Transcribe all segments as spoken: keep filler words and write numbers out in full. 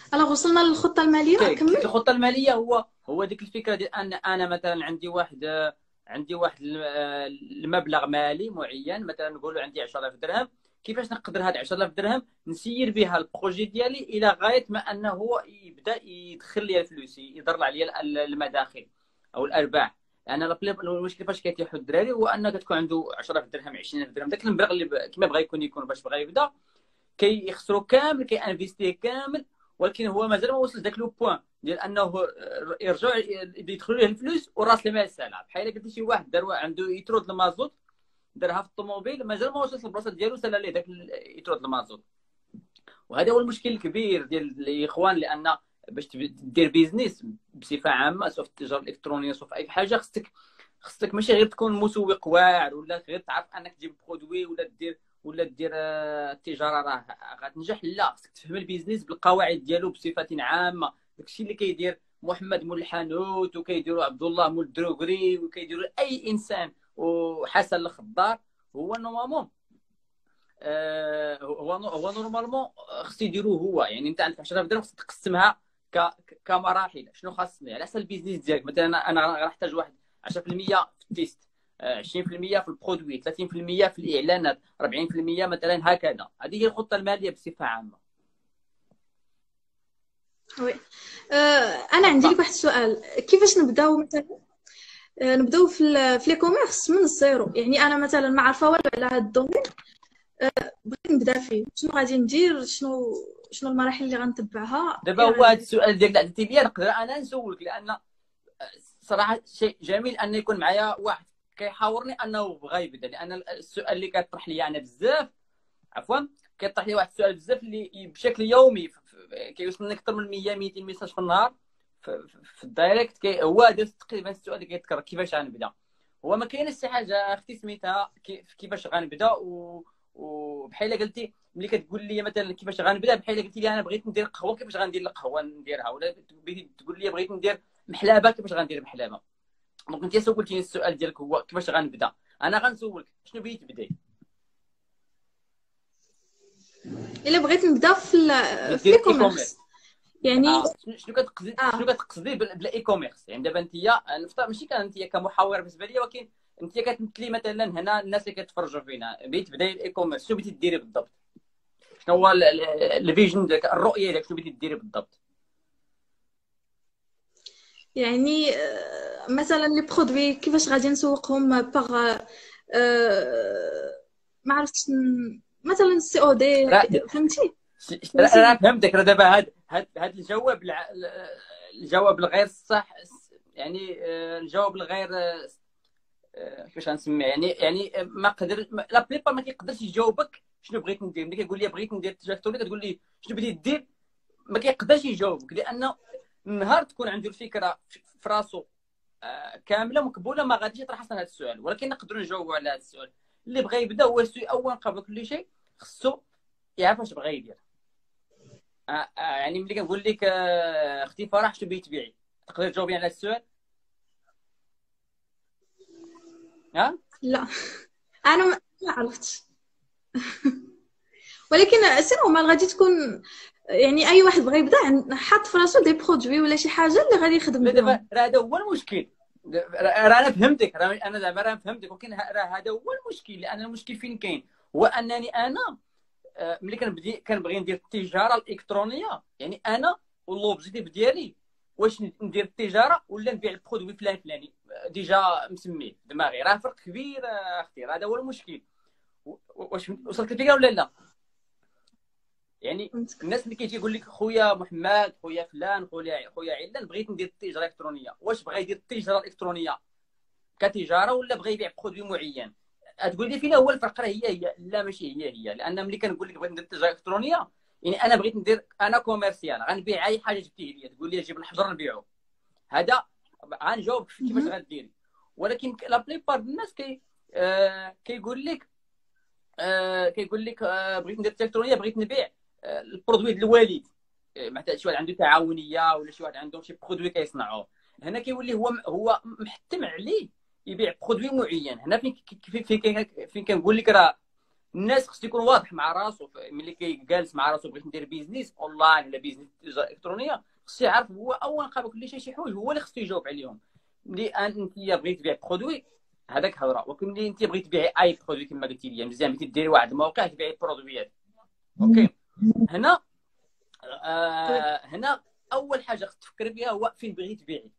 الوغ وصلنا للخطه الماليه. اوكي، كمل. الخطه الماليه هو هو ديك الفكره ديال ان انا مثلا عندي واحد عندي واحد المبلغ مالي معين، مثلا نقولوا عندي عشرة آلاف درهم. كيفاش نقدر هاد عشرة آلاف درهم نسير بها البروجي ديالي الى غايه ما انه هو يبدا يدخل لي الفلوس، يضر عليا المداخل او الارباح. لان المشكل فاش كيتيحوا الدراري هو انك تكون عنده عشرة آلاف درهم، عشرين ألف درهم، داك المبلغ اللي كما بغى يكون يكون باش بغى يبدا كيخسروا كامل، كيانفيستيه كامل، ولكن هو مازال ما وصلش داك لو بوان ديال انه يرجعوا يدخلوا ليه الفلوس وراس المال سالع. بحال قلت شي واحد دار عنده يترود المازوت، دارها في الطوموبيل، مازال ما وصلش للبلاصه ديالو سالا ليه داك يترود المازوت. وهذا هو المشكل الكبير ديال الاخوان، لان باش دير بيزنس بصفه عامه، سواء في التجاره الالكترونيه سواء في اي حاجه، خصك خصك ماشي غير تكون مسوق واعر ولا غير تعرف انك تجيب برودوي ولا دير ولا دير التجاره راه غتنجح. لا، خصك تفهم البيزنس بالقواعد ديالو بصفه عامه. داكشي اللي كيدير محمد مول الحانوت وكيديروا عبد الله مول الدروغري وكيديروا اي انسان وحسن الخضار، هو نورمالمون آه هو هو نورمالمون خصو يديروه هو. يعني انت عندك عشرة آلاف درهم، خصك تقسمها كمراحل. شنو خاصني على حسب البيزنس ديالك؟ مثلا انا غنحتاج واحد عشرة في المية في التيست، عشرين في المية في البرودوي، ثلاثين في المية في الاعلانات، أربعين في المية مثلا، هكذا. هذه هي الخطه الماليه بصفه عامه. وي. آه انا عندي لك واحد السؤال. كيفاش نبداو مثلا آه نبداو في في لي كوميرس من الزيرو؟ يعني انا مثلا ما عارفه والو على هذا الدومين، آه بغيت نبدا فيه. شنو غادي ندير؟ شنو شنو المراحل اللي غنتبعها دابا الى هو هذا اخره؟ السؤال ديالك اللي عطيتي لي نقدر انا نسولك، لان صراحه شيء جميل ان يكون معايا واحد كيحاورني انه بغى يبدا. لان السؤال اللي كيطرح لي انا بزاف، عفوا، كيطرح لي واحد السؤال بزاف اللي بشكل يومي كيوصلني اكثر من مية ميتين ميساج في النهار في, في الدايركت. كي هو هذا تقريبا السؤال اللي كيتكرر، كيفاش غنبدا؟ هو ما كاينش شي حاجه اختي سميتها كيفاش غنبدا. و وبحال قلتي ملي كتقول لي مثلا كيفاش غنبدا، بحال قلتي لي انا بغيت ندير قهوه، كيفاش غندير القهوه نديرها؟ ولا تقول لي بغيت ندير محلابه، كيفاش غندير محلابه؟ دونك انت سولتيني السؤال ديالك هو كيفاش غنبدا. انا غنسولك شنو بغيتي تبداي؟ الا بغيت نبدا في في دير لي اي كوميرس. كوميرس يعني. اه شنو كتقصدي اه شنو كتقصدي بالاي كوميرس؟ يعني دابا انت نفترض ماشي كان انت كمحاور بالنسبه لي، ولكن انت كتمثلي مثلا هنا الناس اللي كيتفرجوا فينا، بغيتي تبداي الاي كوميرس، شنو بغيتي ديري بالضبط؟ شنو هو الفيجن ديالك، الرؤيه ديالك، شنو بغيتي ديري بالضبط؟ يعني آه مثلا لي برودوي كيفاش غادي نسوقهم باغ آه ما عرفتش ن- مثلا السي او دي، راه فهمتي؟ راه بغيتي. فهمتك. راه دابا هاد هاد هاد الجواب الع... الجواب الغير صح، يعني آه، الجواب الغير آه، كيفاش غنسميه، يعني يعني ما قدر ما- لا بليبار ما كيقدرش يجاوبك شنو بغيت ندير. ملي كيقول لي بغيت ندير التجاره الالكترونيه، كتقول لي شنو بغيتي دير، ما كيقدرش يجاوبك، لانه النهار تكون عنده الفكره في راسو آه، كامله مقبوله، ما غاديش يطرح اصلا هذا السؤال. ولكن نقدروا نجاوبوا على هذا السؤال. اللي بغى يبدا هو السؤال اولا قبل كل شيء خصو يعرف واش بغى يدير. آه آه يعني ملي كنقول لك آه، اختي فرح شنو بغيتي تبيعي، تقدر تجاوبي على هذا السؤال؟ ها؟ لا انا ما ما عرفتش. ولكن سي نورمال غادي تكون، يعني اي واحد بغى يبدا عن- حاط في راسو دي برودوي ولا شي حاجه اللي غادي يخدم لا بهم. دابا راه هذا هو المشكل. راه انا فهمتك، راه انا زعما راه فهمتك، ولكن راه هذا هو المشكل. لان المشكل فين كاين؟ هو انني انا آه، ملي كنبدي كنبغي ندير التجاره الالكترونيه، يعني انا واللوبجيتيف ديالي واش ندير التجاره ولا نبيع البرودوي فلان فلاني آه، ديجا مسميه دماغي. راه فرق كبير آه، اختي، راه هذا هو المشكل. و- واش وصلت الفكره ولا لا؟ يعني فهمتك. الناس اللي كيجي يقول لك خويا محمد، خويا فلان، خويا خويا علان، بغيت ندير التجاره الالكترونيه، واش بغى يدير التجاره الالكترونيه كتجاره ولا بغى يبيع برودوي معين؟ تقول لي فين هو الفرق؟ راه هي هي. لا ماشي هي هي. لان ملي كنقول لك بغيت ندير التجاره الالكترونيه، يعني انا بغيت ندير، انا كوميرسيال غنبيع اي حاجه جبتيه لي، تقول لي جيب الحجر نبيعه، هذا غنجاوبك كيفاش مهم. غديري. ولكن لا بليبار الناس كي آه كيقول لك آه كيقول لك آه بغيت ندير الالكترونيه، بغيت نبيع آه البرودوي ديال الوالد. آه، مثلا شي واحد عنده تعاونيه ولا شي واحد عندهم شي برودوي كيصنعوه، هنا كيولي هو هو محتم عليه يبيع برودوي معين. هنا فين فين فين, فين كنقول لك راه الناس خصو يكون واضح مع راسو ملي كيجالس مع راسو بغيت ندير بيزنس اونلاين ولا بيزنس الكترونيه، خصو يعرف هو اولا قبل كل شيء شي حوايج هو اللي خصو يجاوب عليهم. ملي انت بغيتي تبيع برودوي هذاك هضره، ولكن ملي انت بغيتي تبيعي اي برودوي كما قلتي لي مزيان بغيتي ديري واحد الموقع تبيعي برودويات، اوكي. هنا آه هنا اول حاجه خصك تفكري فيها هو فين بغيتي تبيعي.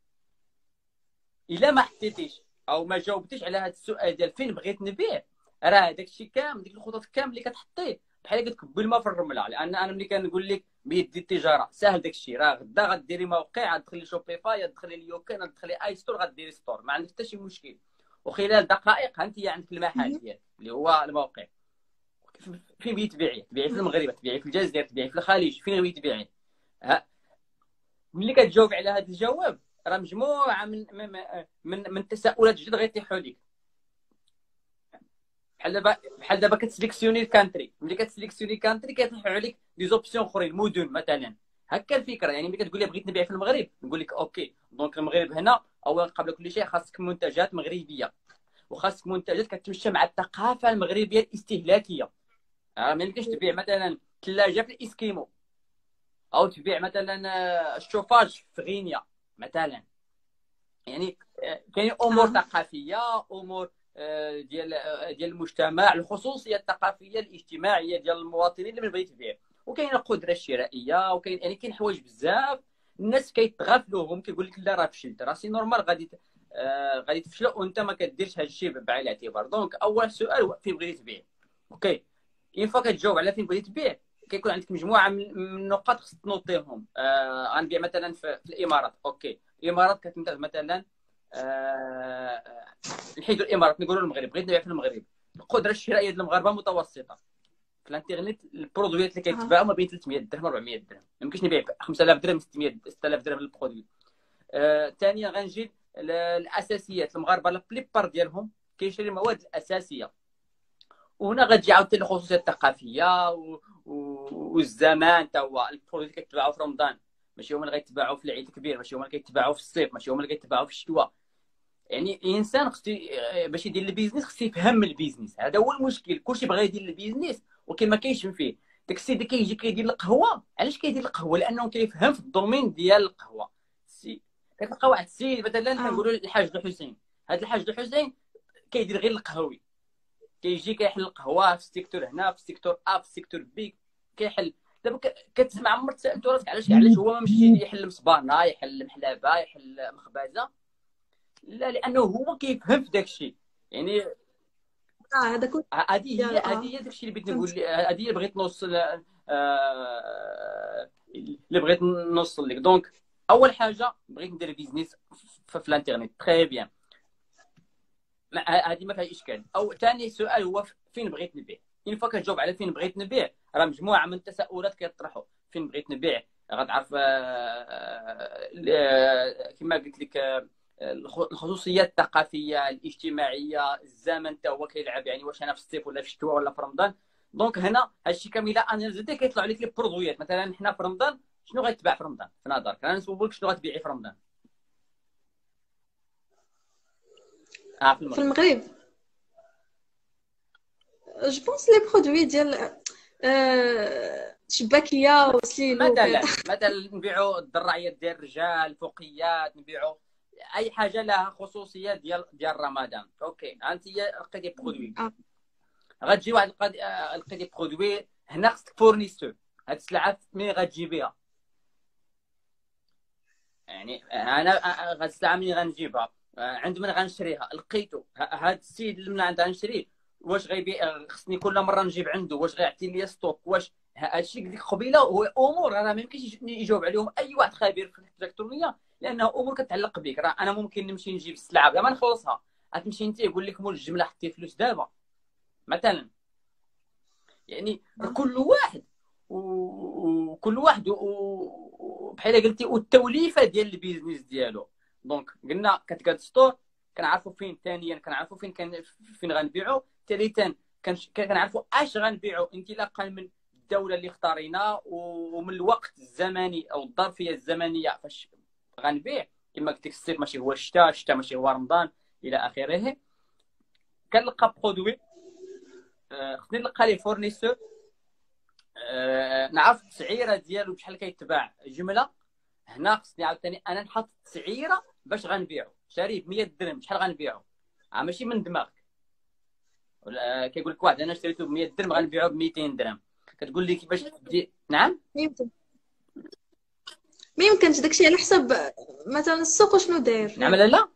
الا ما حطيتيش او ما جاوبتيش على هذا السؤال ديال فين بغيت نبيع، راه داك الشيء كامل ديك الخطط كامل اللي كتحطيه بحال كتكبي الماء في الرمله. لان انا ملي كنقول لك بيدي التجاره ساهل داك الشيء، راه غدا غديري موقع، غتدخلي شوبيفاي، غتدخلي اليوكان، غتدخلي اي ستور، غديري ستور، ما عندك حتى شي مشكل. وخلال دقائق انت عندك المحل ديالك اللي هو الموقع. فين بغيتي تبيعي؟ تبيعي في المغرب، تبيعي في الجزائر، تبيعي في الخليج، فين بغيتي تبيعي؟ ها ملي كتجاوبي على هذا الجواب راه مجموعه من من من التساؤلات جدد غيطيحوا لك. بحال دابا بحال دابا كتسليكسيوني الكانتري، ملي كتسليكسيوني الكانتري كيطيحوا عليك دي زوبسيون اخرين، مدن مثلا. هكا الفكره. يعني ملي كتقول لي بغيت نبيع في المغرب نقول لك اوكي، دونك المغرب هنا اولا قبل كل شيء خاصك منتجات مغربيه، وخاصك منتجات كتمشى مع الثقافه المغربيه الاستهلاكيه. آه ما يمكنش تبيع مثلا ثلاجه في الاسكيمو، او تبيع مثلا الشوفاج في غينيا مثلا. يعني كاين امور آه. ثقافيه، امور ديال ديال المجتمع، الخصوصيه الثقافيه الاجتماعيه ديال المواطنين اللي بغيت تبيع، وكاين القدره الشرائيه، وكاين يعني كاين حوايج بزاف. الناس كيتغافلوهم كيقول لك لا راه فشلت، راه سي نورمال غادي آه غادي تفشل وانت ما كديرش هذا الشيء بعين الاعتبار. دونك اول سؤال هو فين بغيتي تبيع. اوكي، اين فوا كتجاوب على فين بغيتي تبيع كيكون عندك مجموعه من النقاط خصك تنوطيهم. آه غنبيع مثلا في, في الامارات، اوكي الامارات كتمثل مثلا آه نحيدوا الامارات نقولوا المغرب، بغيت نبيع في المغرب. القدره الشرائيه ديال المغاربه متوسطه في الانترنت. البرودويات اللي كيتباعوا ما بين ثلاثمية درهم أربعمية درهم، ما يمكنش نبيع خمسة آلاف درهم ستمية ستة آلاف درهم للبرودوي. ثانيا آه غنجي الاساسيات. المغاربه لا بليبار ديالهم كيشري المواد الاساسيه، وهنا غتجي عاوتاني الخصوصيه الثقافيه و... و... والزمان. حتى هو البرودوي اللي كيتباعوا في رمضان ماشي هما اللي غيتباعوا في العيد الكبير، ماشي هما اللي كيتباعوا في الصيف، ماشي هما اللي كيتباعوا في الشتاء. يعني الانسان خصو باش يدير البيزنس خصو يفهم البيزنس. هذا هو المشكل، كلشي بغى يدير البيزنس ولكن ما كاينش فيه. داك السيد اللي كيجي كيدير القهوه، علاش كيدير القهوه؟ لانه كيفهم في الدومين ديال القهوه. سي كتلقى واحد السيد مثلا آه. كنقولوا الحاج الحسين، هذا الحاج الحسين كيدير غير القهوي، كيجي كيحل القهوه في السيكتور هنا، في السيكتور ا، في السيكتور بي كيحل. دابا كتسمع عمرك سالتو راسك علاش علاش هو ما مشيش يحل مصبانه، يحل محلابه، يحل مخبزه؟ لا، لانه هو كيفهم في داك الشيء. يعني اه هذا كل هذه هي ديال هذه اه هي داك الشيء اللي بغيت نقول، فهمت. هذه اللي بغيت نوصل آه، اللي بغيت نوصل لك. دونك اول حاجه بغيت ندير بيزنس في الانترنت، تري بيان، هذه ما فيها اشكال. او ثاني سؤال هو فين بغيت نبيع. اين فوا كتجاوب على فين بغيت نبيع راه مجموعه من التساؤلات كيطرحوا. فين بغيت نبيع غتعرف كما قلت لك الخصوصيه الثقافيه الاجتماعيه، الزمن حتى هو كيلعب. يعني واش انا في الصيف ولا في الشتاء ولا في رمضان. دونك هنا هادشي كامل انا زدت كيطلعوا لك لي برودويات. مثلا حنا في رمضان شنو غيتباع في رمضان في نظرك؟ انا نسولك شنو غتبيعي في رمضان اه في في المغرب؟ المغرب جو بونس لي برودوي ديال آه، شباكيه وسليلو وكذا. مثلا مثلا نبيعوا الدراعيات ديال الرجال، فوقيات، نبيعوا اي حاجه لها خصوصيه ديال ديال رمضان. اوكي انت لقيتي برودوي، اه غتجي واحد لقيتي برودوي هنا خصك فورنيستور. هاد السلعه منين غتجيبيها؟ يعني انا هاد السلعه منين غنجيبها؟ عند من غنشريها؟ لقيتو هاد السيد اللي من عند غنشريه واش غيبيع؟ خصني كل مره نجيب عنده، واش غيعطي لي ستوك؟ واش هادشي قلت لك قبيله هو امور راه ما يمكنش يجاوب عليهم اي واحد خبير في الالكترونيه، لانها امور كتعلق بك. راه انا ممكن نمشي نجيب السلعه بلا ما نخلصها، غتمشي انت يقول لك مول الجمله حطي فلوس دابا مثلا. يعني كل واحد وكل واحد وبحال قلتي والتوليفه ديال البيزنس ديالو. دونك قلنا كتقاد ستور كنعرفوا فين، ثانيا كنعرفوا فين كان فين غنبيعوا، ثالثا كنعرفوا اش غنبيعوا انطلاقا من الدوله اللي اختارينا ومن الوقت الزمني او الظرفيه الزمنيه فاش غنبيع. كما قلت لك الصيف ماشي هو الشتاء، الشتاء ماشي هو رمضان الى اخره. كنلقى برودوي آه، خصني نلقى ليه فورنيسور، آه، نعرف التسعيره ديالو بشحال كيتباع جمله. هنا خصني عاوتاني انا نحط التسعيره باش غنبيعو. شاريه ب مية درهم، شحال غنبيعو؟ آه، ماشي من دماغك. ولا كيقول لك واحد انا شريته ب مية درهم غنبيعو ب ميتين درهم، كتقول لي كيفاش تبدي؟ نعم. يمكن ما يمكنش داكشي على حسب مثلا السوق شنو داير. نعم لا لا.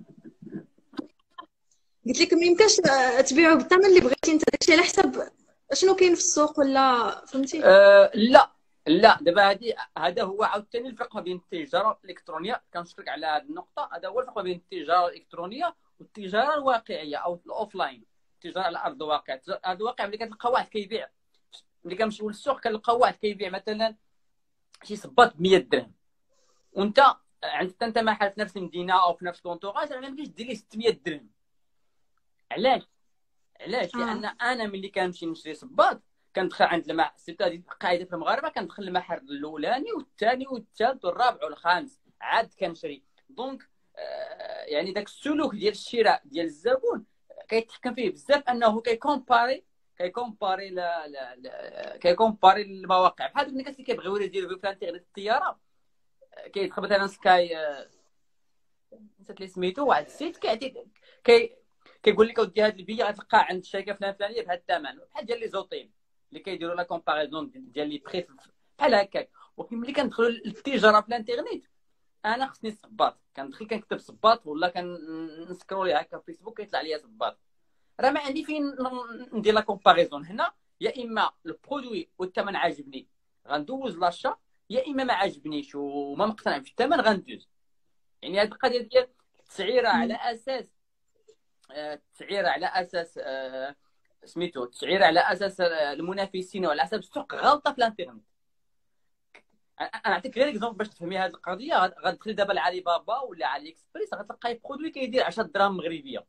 قلت لك ما يمكنش تبيعو بالثمن اللي بغيتي انت، داكشي على حسب شنو كاين في السوق، ولا فهمتي؟ أه لا لا، دابا هادي هذا هو عاوتاني الفرق ما بين التجاره الالكترونيه. كنشكرك على هذه النقطه. هذا هو الفرق ما بين التجاره الالكترونيه والتجاره الواقعيه او الاوفلاين، التجاره على ارض الواقع. التجارة على ارض الواقع ملي كتلقى واحد كيبيع، ملي كنمشيو للسوق كنلقى واحد كيبيع مثلا شي صباط ب مية درهم، وانت عندك انت محل في نفس المدينه او في نفس لونطوغاج، راه ما يمكنش دير ليه ستمية درهم. علاش؟ علاش؟ اه لان انا ملي كنمشي نشري صباط كندخل عند المحل، سيرتو هذه قاعده في المغاربه، كندخل المحل الاولاني والثاني والثالث والرابع والخامس عاد كنشري. دونك آه يعني داك السلوك ديال الشراء ديال الزبون كيتحكم فيه بزاف، انه كيكومباري كيكومباري لا لا, لا كيكومباري المواقع. بحال دوك الناس اللي كيبغيو يديروا في الانترنت الطياره، كيدخل مثلا سكاي، نسيت لي سميتو، واحد السيت كيعطي كي كيقول لك اودي هاد البيه غتلقى عند الشركه فلان فلانيه بهذا الثمن، بحال ديال لي زوطيل اللي كيديروا لا كومباريزون ديال لي بري بحال هكاك. ولكن ملي كندخلوا للتجاره في الانترنت، انا خصني صباط، كندخل كنكتب صباط ولا كنسكرولي هكا في فيسبوك كيطلع لي صباط، راه ما عندي فين ندير لا كومباريزون. هنا يا اما البرودوي والثمن عاجبني غندوز لاشا، يا اما ما عاجبنيش وما مقتنع بالثمن غندوز. يعني هذه القضيه ديال التسعيره على اساس التسعيره على اساس آه سميتو التسعيره على اساس المنافسين وعلى حسب السوق غلطه في الانترنت. انا نعطيك غير اكزومبل باش تفهمي هذه القضيه. غتدخلي دابا لعلي بابا ولا علي اكسبريس، غتلقاي برودوي كيدير عشرة دراهم مغربيه.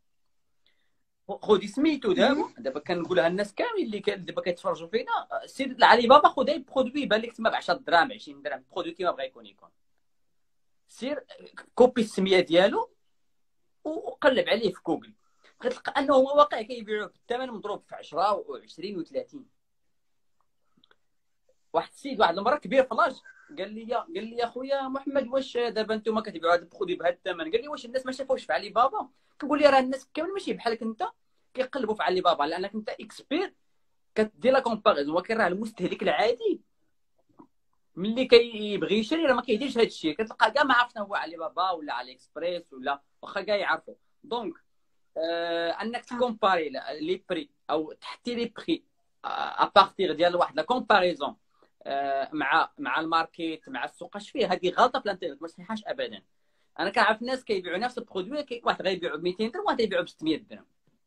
خذي سميتو دابا دابا كنقولها الناس كاملين اللي دابا كيتفرجوا فينا، سير لعلي بابا خذ اي برودوي يبان لك تما ب عشرة دراهم عشرين درهم، برودوي كيما بغا يكون يكون، سير كوبي السميه ديالو وقلب عليه في جوجل، غتلقى انه هو واقع كيبيعوه بالثمن مضروب في عشرة وعشرين وثلاثين. واحد السيد واحد المره كبير فلاش قال لي قال لي يا خويا محمد، واش دابا انتم كتبيعوا هذا البرودوي بهذا الثمن؟ قال لي واش الناس ما شافوش في علي بابا؟ كنقول لي راه الناس كامل ماشي بحالك انت كيقلبوا في علي بابا، لانك انت اكسبير كدير لا كومباريزون. ولكن راه المستهلك العادي ملي كيبغي يشري راه ما كيديرش هذا الشيء، كتلقى كاع ما عرف شنو هو علي بابا ولا علي اكسبريس ولا واخا كاع يعرفوا. دونك آه انك تكومباري لي بري او تحطي لي بري ابارتيغ ديال واحد لا كومباريزون آه مع مع الماركت مع السوق، اش فيه؟ هذه غلطه في الانترنت ما صحيحاش ابدا. انا كنعرف ناس كيبيعوا نفس البرودوي، كي واحد غيبيعوا ب ميتين درهم وواحد يبيعوا ب ستمية درهم.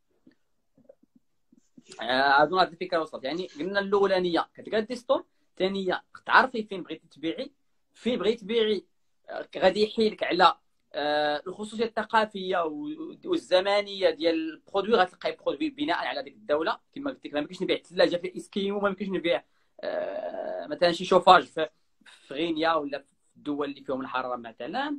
اظن هذه الفكره وصلت. يعني قلنا الاولانيه كتقادي ستور، الثانيه تعرفي فين بغيتي تبيعي، فين بغيتي تبيعي غادي يحيلك على الخصوصيه الثقافيه والزمانيه ديال البرودوي. غتلقاي برودوي بناء على ديك الدوله، كما قلت لك ما يمكنش نبيع الثلاجه في اسكيمو، ما يمكنش نبيع مثلا شي شوفاج في غينيا ولا في الدول اللي فيهم الحراره مثلا.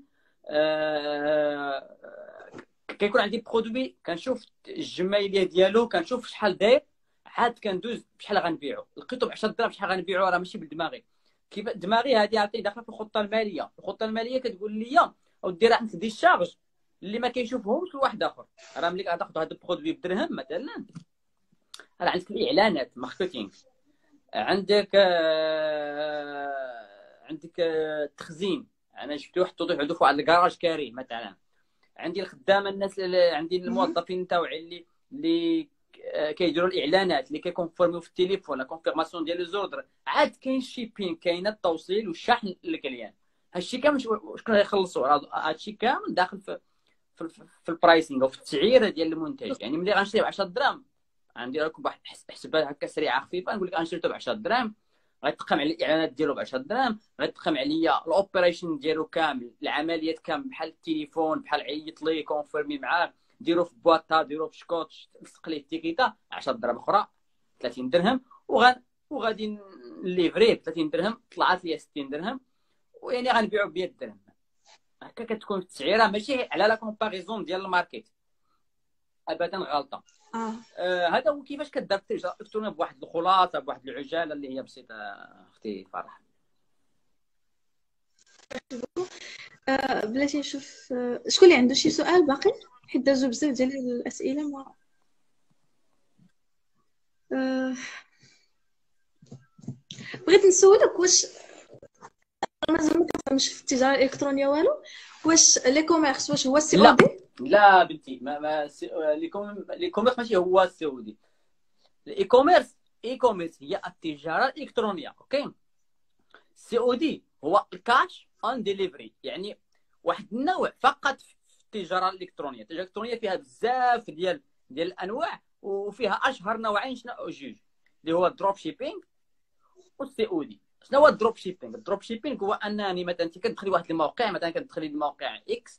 كيكون عندي برودوي كنشوف الجماليه ديالو، كنشوف شحال داير، عاد كندوز بشحال غنبيعو. لقيتو ب عشرة دراهم بشحال غنبيعو؟ راه ماشي بالدماغي. كيف دماغي هذه عاوتاني داخله في الخطه الماليه. الخطه الماليه كتقول لي ودي راه عندك دي الشارج اللي ما كيشوفهمش واحد اخر. راه ملي كتاخذ هذا البرودوي بدرهم مثلا، راه عندك الاعلانات ماركتينغ، عندك آه... عندك التخزين. انا شفت واحد التوضيح عنده في واحد الكراج كاري مثلا. عندي الخدامه الناس اللي عندي الموظفين تاوعي اللي اللي كيديروا الاعلانات اللي كيكونفورميو في التليفون، لا كونفيرماسيون ديال الزوردر. عاد كاين شيبين، كاين التوصيل والشحن للكليان. هادشي كامل شكون غيخلصوا؟ هادشي كامل داخل في في, في البرايسينغ او في التسعيره ديال المنتج. يعني ملي غنشري ب عشرة دراهم، غندير لكم واحد حسبه هكا سريعه خفيفه، نقول لك غنشريته ب عشرة دراهم، غيتقام على الاعلانات ديالو ب عشرة دراهم، غيتقام عليا الاوبريشن ديالو كامل، العمليات كامل بحال التليفون، بحال عيط ليه كونفيرمي معاه، ديرو في بواطه، ديرو في شكوتش، لصق ليه التيكيتا عشرة دراهم اخرى ثلاثين درهم، وغن وغادي نليفريه ب ثلاثين درهم، طلعت لي ستين درهم، ويعني غنبيعو ب مية درهم. هكا كتكون التسعيره ماشي على لا كومباريزون ديال الماركت. ابدا غلطه. اه آه هذا هو كيفاش كدار التجاره الالكترونيه بواحد الخلاصه، بواحد العجاله اللي هي بسيطه اختي فرح. آه، بلاتي نشوف آه، شكون اللي عنده شي سؤال باقي، حيت دازو بزاف ديال الاسئله ما آه، بغيت نسولك واش مازال ما كنفهمش في التجاره الالكترونيه والو، واش لي كوميرس واش هو السي او لا دي؟ لا بنتي، ما ما سي- لي كوم- لي كوميرس ماشي هو السعودي. الاي كوميرس، اي كوميرس هي التجاره الالكترونيه، اوكي. السي او دي هو الكاش اون ديليفري، يعني واحد النوع فقط في التجاره الالكترونيه. التجاره الالكترونيه فيها بزاف ديال ديال الانواع، وفيها اشهر نوعين شنو جوج، اللي هو الدروب شيبينغ والسي او دي. شنو هو الدروب شيبينغ؟ الدروب شيبينغ هو انني مثلا انت كتدخلي واحد الموقع، مثلا كتدخلي الموقع اكس،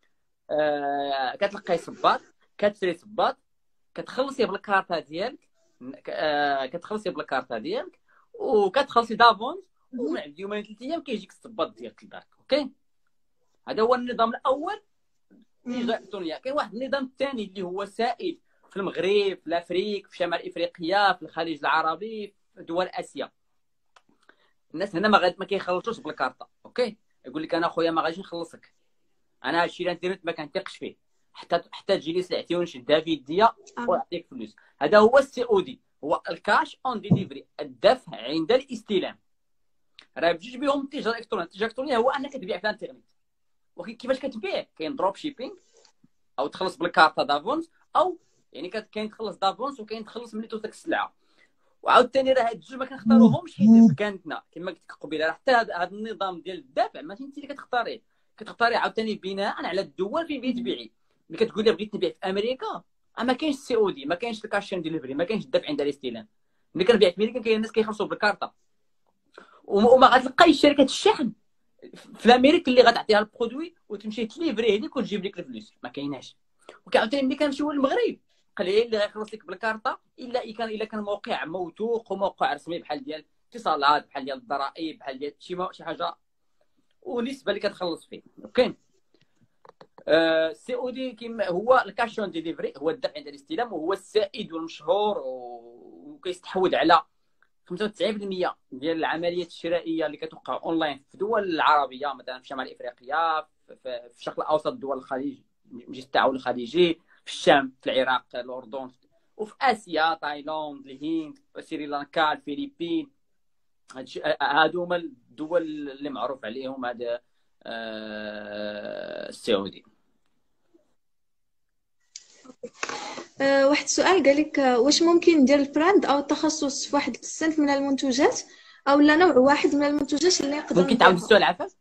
آه كتلقاي صباط، كتشري صباط، كتخلصي بالكارطه ديالك، آه كتخلصي بالكارطه ديالك وكتخلصي دافونس، ومن عند يومين ثلاث ايام كيجيك الصباط ديالك لدارك، اوكي. هذا هو النظام الاول التجاره الالكترونيه. كاين واحد النظام الثاني اللي هو سائد في المغرب، في الافريق، في شمال افريقيا، في الخليج العربي، في دول اسيا. الناس هنا ما غاد ما كيخلصوش بالكارطه، اوكي. يقول لك انا خويا ما غاديش نخلصك، انا هادشي اللي انترنت ما كنثقش فيه، حتى حتى تجي لي سلعتي ونشدها في يديا ونعطيك فلوس. هذا هو السي او دي، هو الكاش اون ديليفري، الدفع عند الاستلام. راه بجوج بهم التجاره الالكترونيه. التجاره الالكترونيه هو انك تبيع في الانترنت، ولكن كيفاش كتبيع؟ كاين دروب شيبينغ، او تخلص بالكارطه دافونس، او يعني كاين تخلص دافونس وكاين تخلص ملي توصلك السلعه. وعاوتاني راه هاد الجوج ما كنختاروهمش حيت بكانتنا كما قلت لك قبيله، راه حتى هذا النظام ديال الدفع ماشي انت اللي كتختاريه، كتختاري عاوتاني بناء على الدول فين بغيتي تبيعي. ملي كتقول لي بغيت نبيع في امريكا، ما كاينش السي او دي، ما كاينش الكاشن ديليفري، ما كاينش الدفع عند الاستلام. ملي كنبيع في امريكا كاين الناس كيخلصوا بالكارطه، وما غتلقايش شركه الشحن في امريكا اللي غتعطيها البرودوي وتمشي تليفري هذيك وتجيب لك الفلوس، ما كايناش. وكاعاوتاني ملي كنمشيو للمغرب قليل اللي غيخلص لك بالكارطه، الا الا كان الا كان موقع موثوق وموقع رسمي بحال ديال اتصالات، بحال ديال الضرائب، بحال ديال شي شي حاجه ونسبه اللي كتخلص فيه، اوكي. السي او دي كيما هو الكاش اون ديليفري، هو الدفع عند الاستلام، وهو السائد والمشهور، وكيستحوذ على خمسة وتسعين بالمئة ديال العمليات الشرائيه اللي كتوقع اونلاين في الدول العربيه، مثلا في شمال افريقيا، في الشرق الاوسط، دول الخليج، مجلس التعاون الخليجي، في الشام، في العراق، الاردن، وفي اسيا، تايلاند، الهند، سريلانكا، الفلبين. هادو هما الدول اللي معروف عليهم هذا السعودي. أه واحد السؤال قال لك واش ممكن ندير البراند او التخصص في واحد الصنف من المنتوجات او لا نوع واحد من المنتوجات اللي نقدر ممكن تعاود السؤال عفاك؟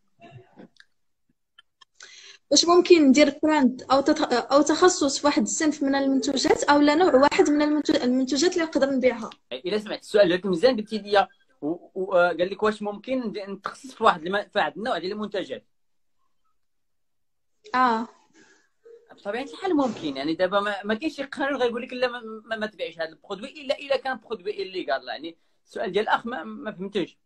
واش ممكن ندير براند او تت... او تخصص في واحد الصنف من المنتوجات او لا نوع واحد من المنتوجات اللي نقدر نبيعها؟ الا سمعت السؤال ديالك مزيان قلتي لي، وقال لك واش ممكن نتخصص في واحد الم... في واحد النوع ديال المنتجات. اه بطبيعه الحال ممكن، يعني دابا ما, ما كاينش شي قانون غيقول لك لا ما, ما, ما تبيعش هذا البرودوي الا الا كان برودوي الليغال. يعني السؤال ديال الاخ ما, ما فهمتوش.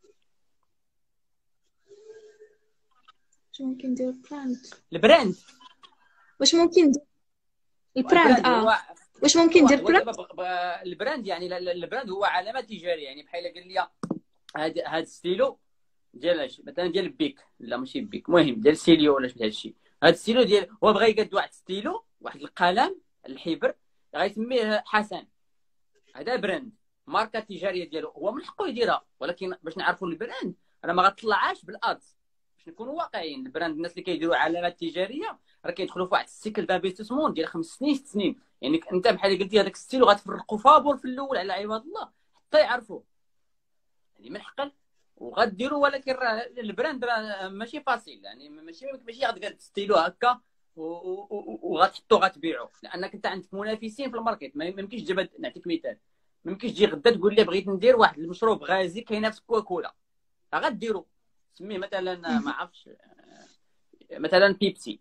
واش ممكن ندير براند؟ البراند واش ممكن ندير البراند اه هو واش ممكن ندير براند؟ البراند يعني البراند هو علامه تجاريه. يعني بحال قال لي هذا هذا الستيلو ديال مثلا ديال بيك، لا ماشي بيك، المهم ديال سيليو ولا شي هادشي، هذا الستيلو ديال هو بغى يقاد واحد الستيلو، واحد القلم الحبر غيسميه حسن، هذا براند، ماركه تجاريه ديالو، هو من حقه يديرها. ولكن باش نعرفوا البراند راه ما غتطلعش بالادز، باش نكونوا واقعيين. البراند الناس اللي كيديروا علامات تجاريه راه كيدخلوا في واحد السيكل دانفستيسمون ديال خمس سنين ست سنين. يعني انت بحال قلتي هذاك الستيلو غتفرقوا فابور في الاول على عباد الله حتى يعرفوه، يعني من حقك وغديروا. ولكن راه البراند راه ماشي فاصيل، يعني ماشي ماشي غتقاد ستيلو هكا وغتحطو غتبيعو، لانك انت عندك منافسين في الماركت. ما يمكنش تجيب، نعطيك مثال، ما يمكنش تجي غدا تقول لي بغيت ندير واحد المشروب غازي كينافس كوكولا، غديرو سميه مثلا ما عرفتش مثلا بيبسي،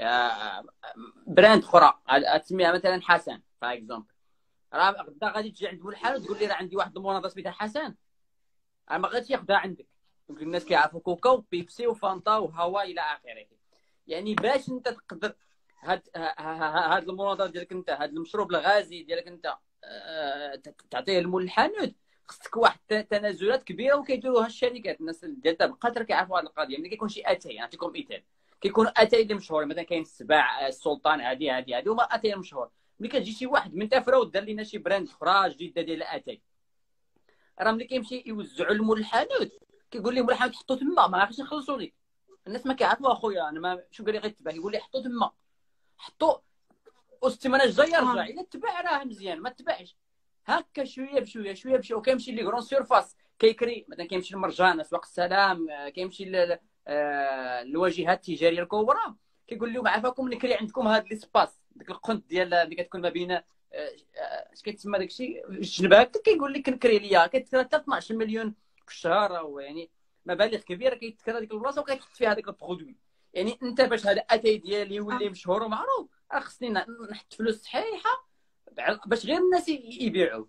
براند اخرى تسميها مثلا حسن باغ اكزومبل. راه غدا غادي تجي عند محل وتقول لي راه عندي واحد المناضه سميتها حسن، راه ما غاديش ياخذها عندك. يمكن الناس كيعرفوا كوكا وبيبسي وفانتا وهوا الى اخره. يعني باش انت تقدر هاد هاد المناظره ديالك انت، هاد المشروب الغازي ديالك انت آه، تعطيه المول الحانوت، خصك واحد التنازلات كبيره وكيديروها الشركات. الناس ديال الدابا قطر كيعرفوا هذه القضيه. ملي كيكون شي اتاي، نعطيكم مثال، كيكون اتاي اللي مشهور، مثلا كاين السباع، السلطان، هادي هادي هادي هما اتاي مشهور. ملي كتجي شي واحد من تافره ودار لنا شي براند اخرى جديده ديال اتاي، راه ملي كيمشي يوزعوا المول الحانوت كيقول لهم الحانوت حطوا تما، ما عرفتش نخلصوا لك. الناس ما كيعرفوا اخويا، انا ما شو قال لي غير تبع، يقول لي حطوا تما، حطوا والسيمانه الجايه رجع. الا تبع راه مزيان، ما تبعش هكا شويه بشويه شويه بشويه. وكيمشي لي غرون سيرفاس كيكري، مثلا كيمشي لمرجان، اسواق السلام، كيمشي للواجهات التجاريه الكبرى، كيقول لهم عافاكم نكري عندكم هذا ليسباس، ديك القنت ديال اللي كتكون ما بين اش كيتسمى داك الشيء الجنب هكا، كيقول لك نكري ليا، كتكرا حتى اثناش مليون في الشهر، او يعني مبالغ كبيره كيتكرا ديك البلاصه وكيتحط فيها هذاك البرودوي. يعني انت باش هذا اتاي ديالي يولي مشهور ومعروف، راه خصني نحط فلوس صحيحه باش غير الناس يبيعوا.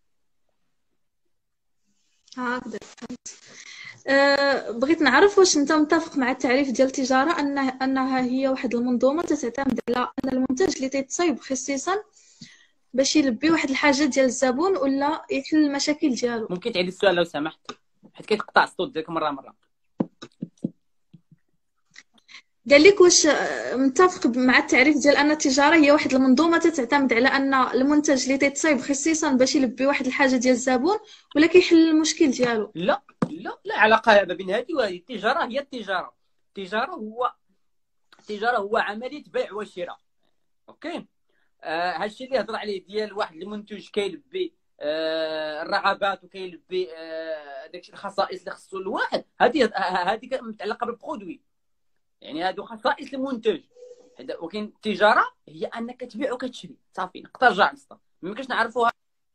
هكذا فهمت. أه بغيت نعرف واش انت متفق مع التعريف ديال التجاره انها انها هي واحد المنظومه تعتمد على ان المنتج اللي تيتصايب خصيصا باش يلبي واحد الحاجه ديال الزبون ولا يحل المشاكل ديالو. ممكن تعيد السؤال لو سمحت، حيت كيتقطع الصوت ديالك مره مره. قال لك واش متفق مع التعريف ديال ان التجاره هي واحد المنظومه تعتمد على ان المنتج اللي تيتصايب خصيصا باش يلبي واحد الحاجه ديال الزبون ولا كيحل المشكل ديالو. لا لا لا علاقه ما بين هذه وهذه. التجاره هي التجاره. التجاره هو التجاره هو عمليه بيع وشراء. اوكي. آه هادشي اللي هضر عليه ديال واحد المنتج كيلبي آه الرغبات وكيلبي آه داكشي الخصائص اللي خصو الواحد، هذه هذه متعلقه بالبرودوي، يعني هادو خصائص المنتج. ولكن التجاره هي انك تبيع وكتشري صافي، نقطه رجع نسطه. ما يمكنش نعرفوها.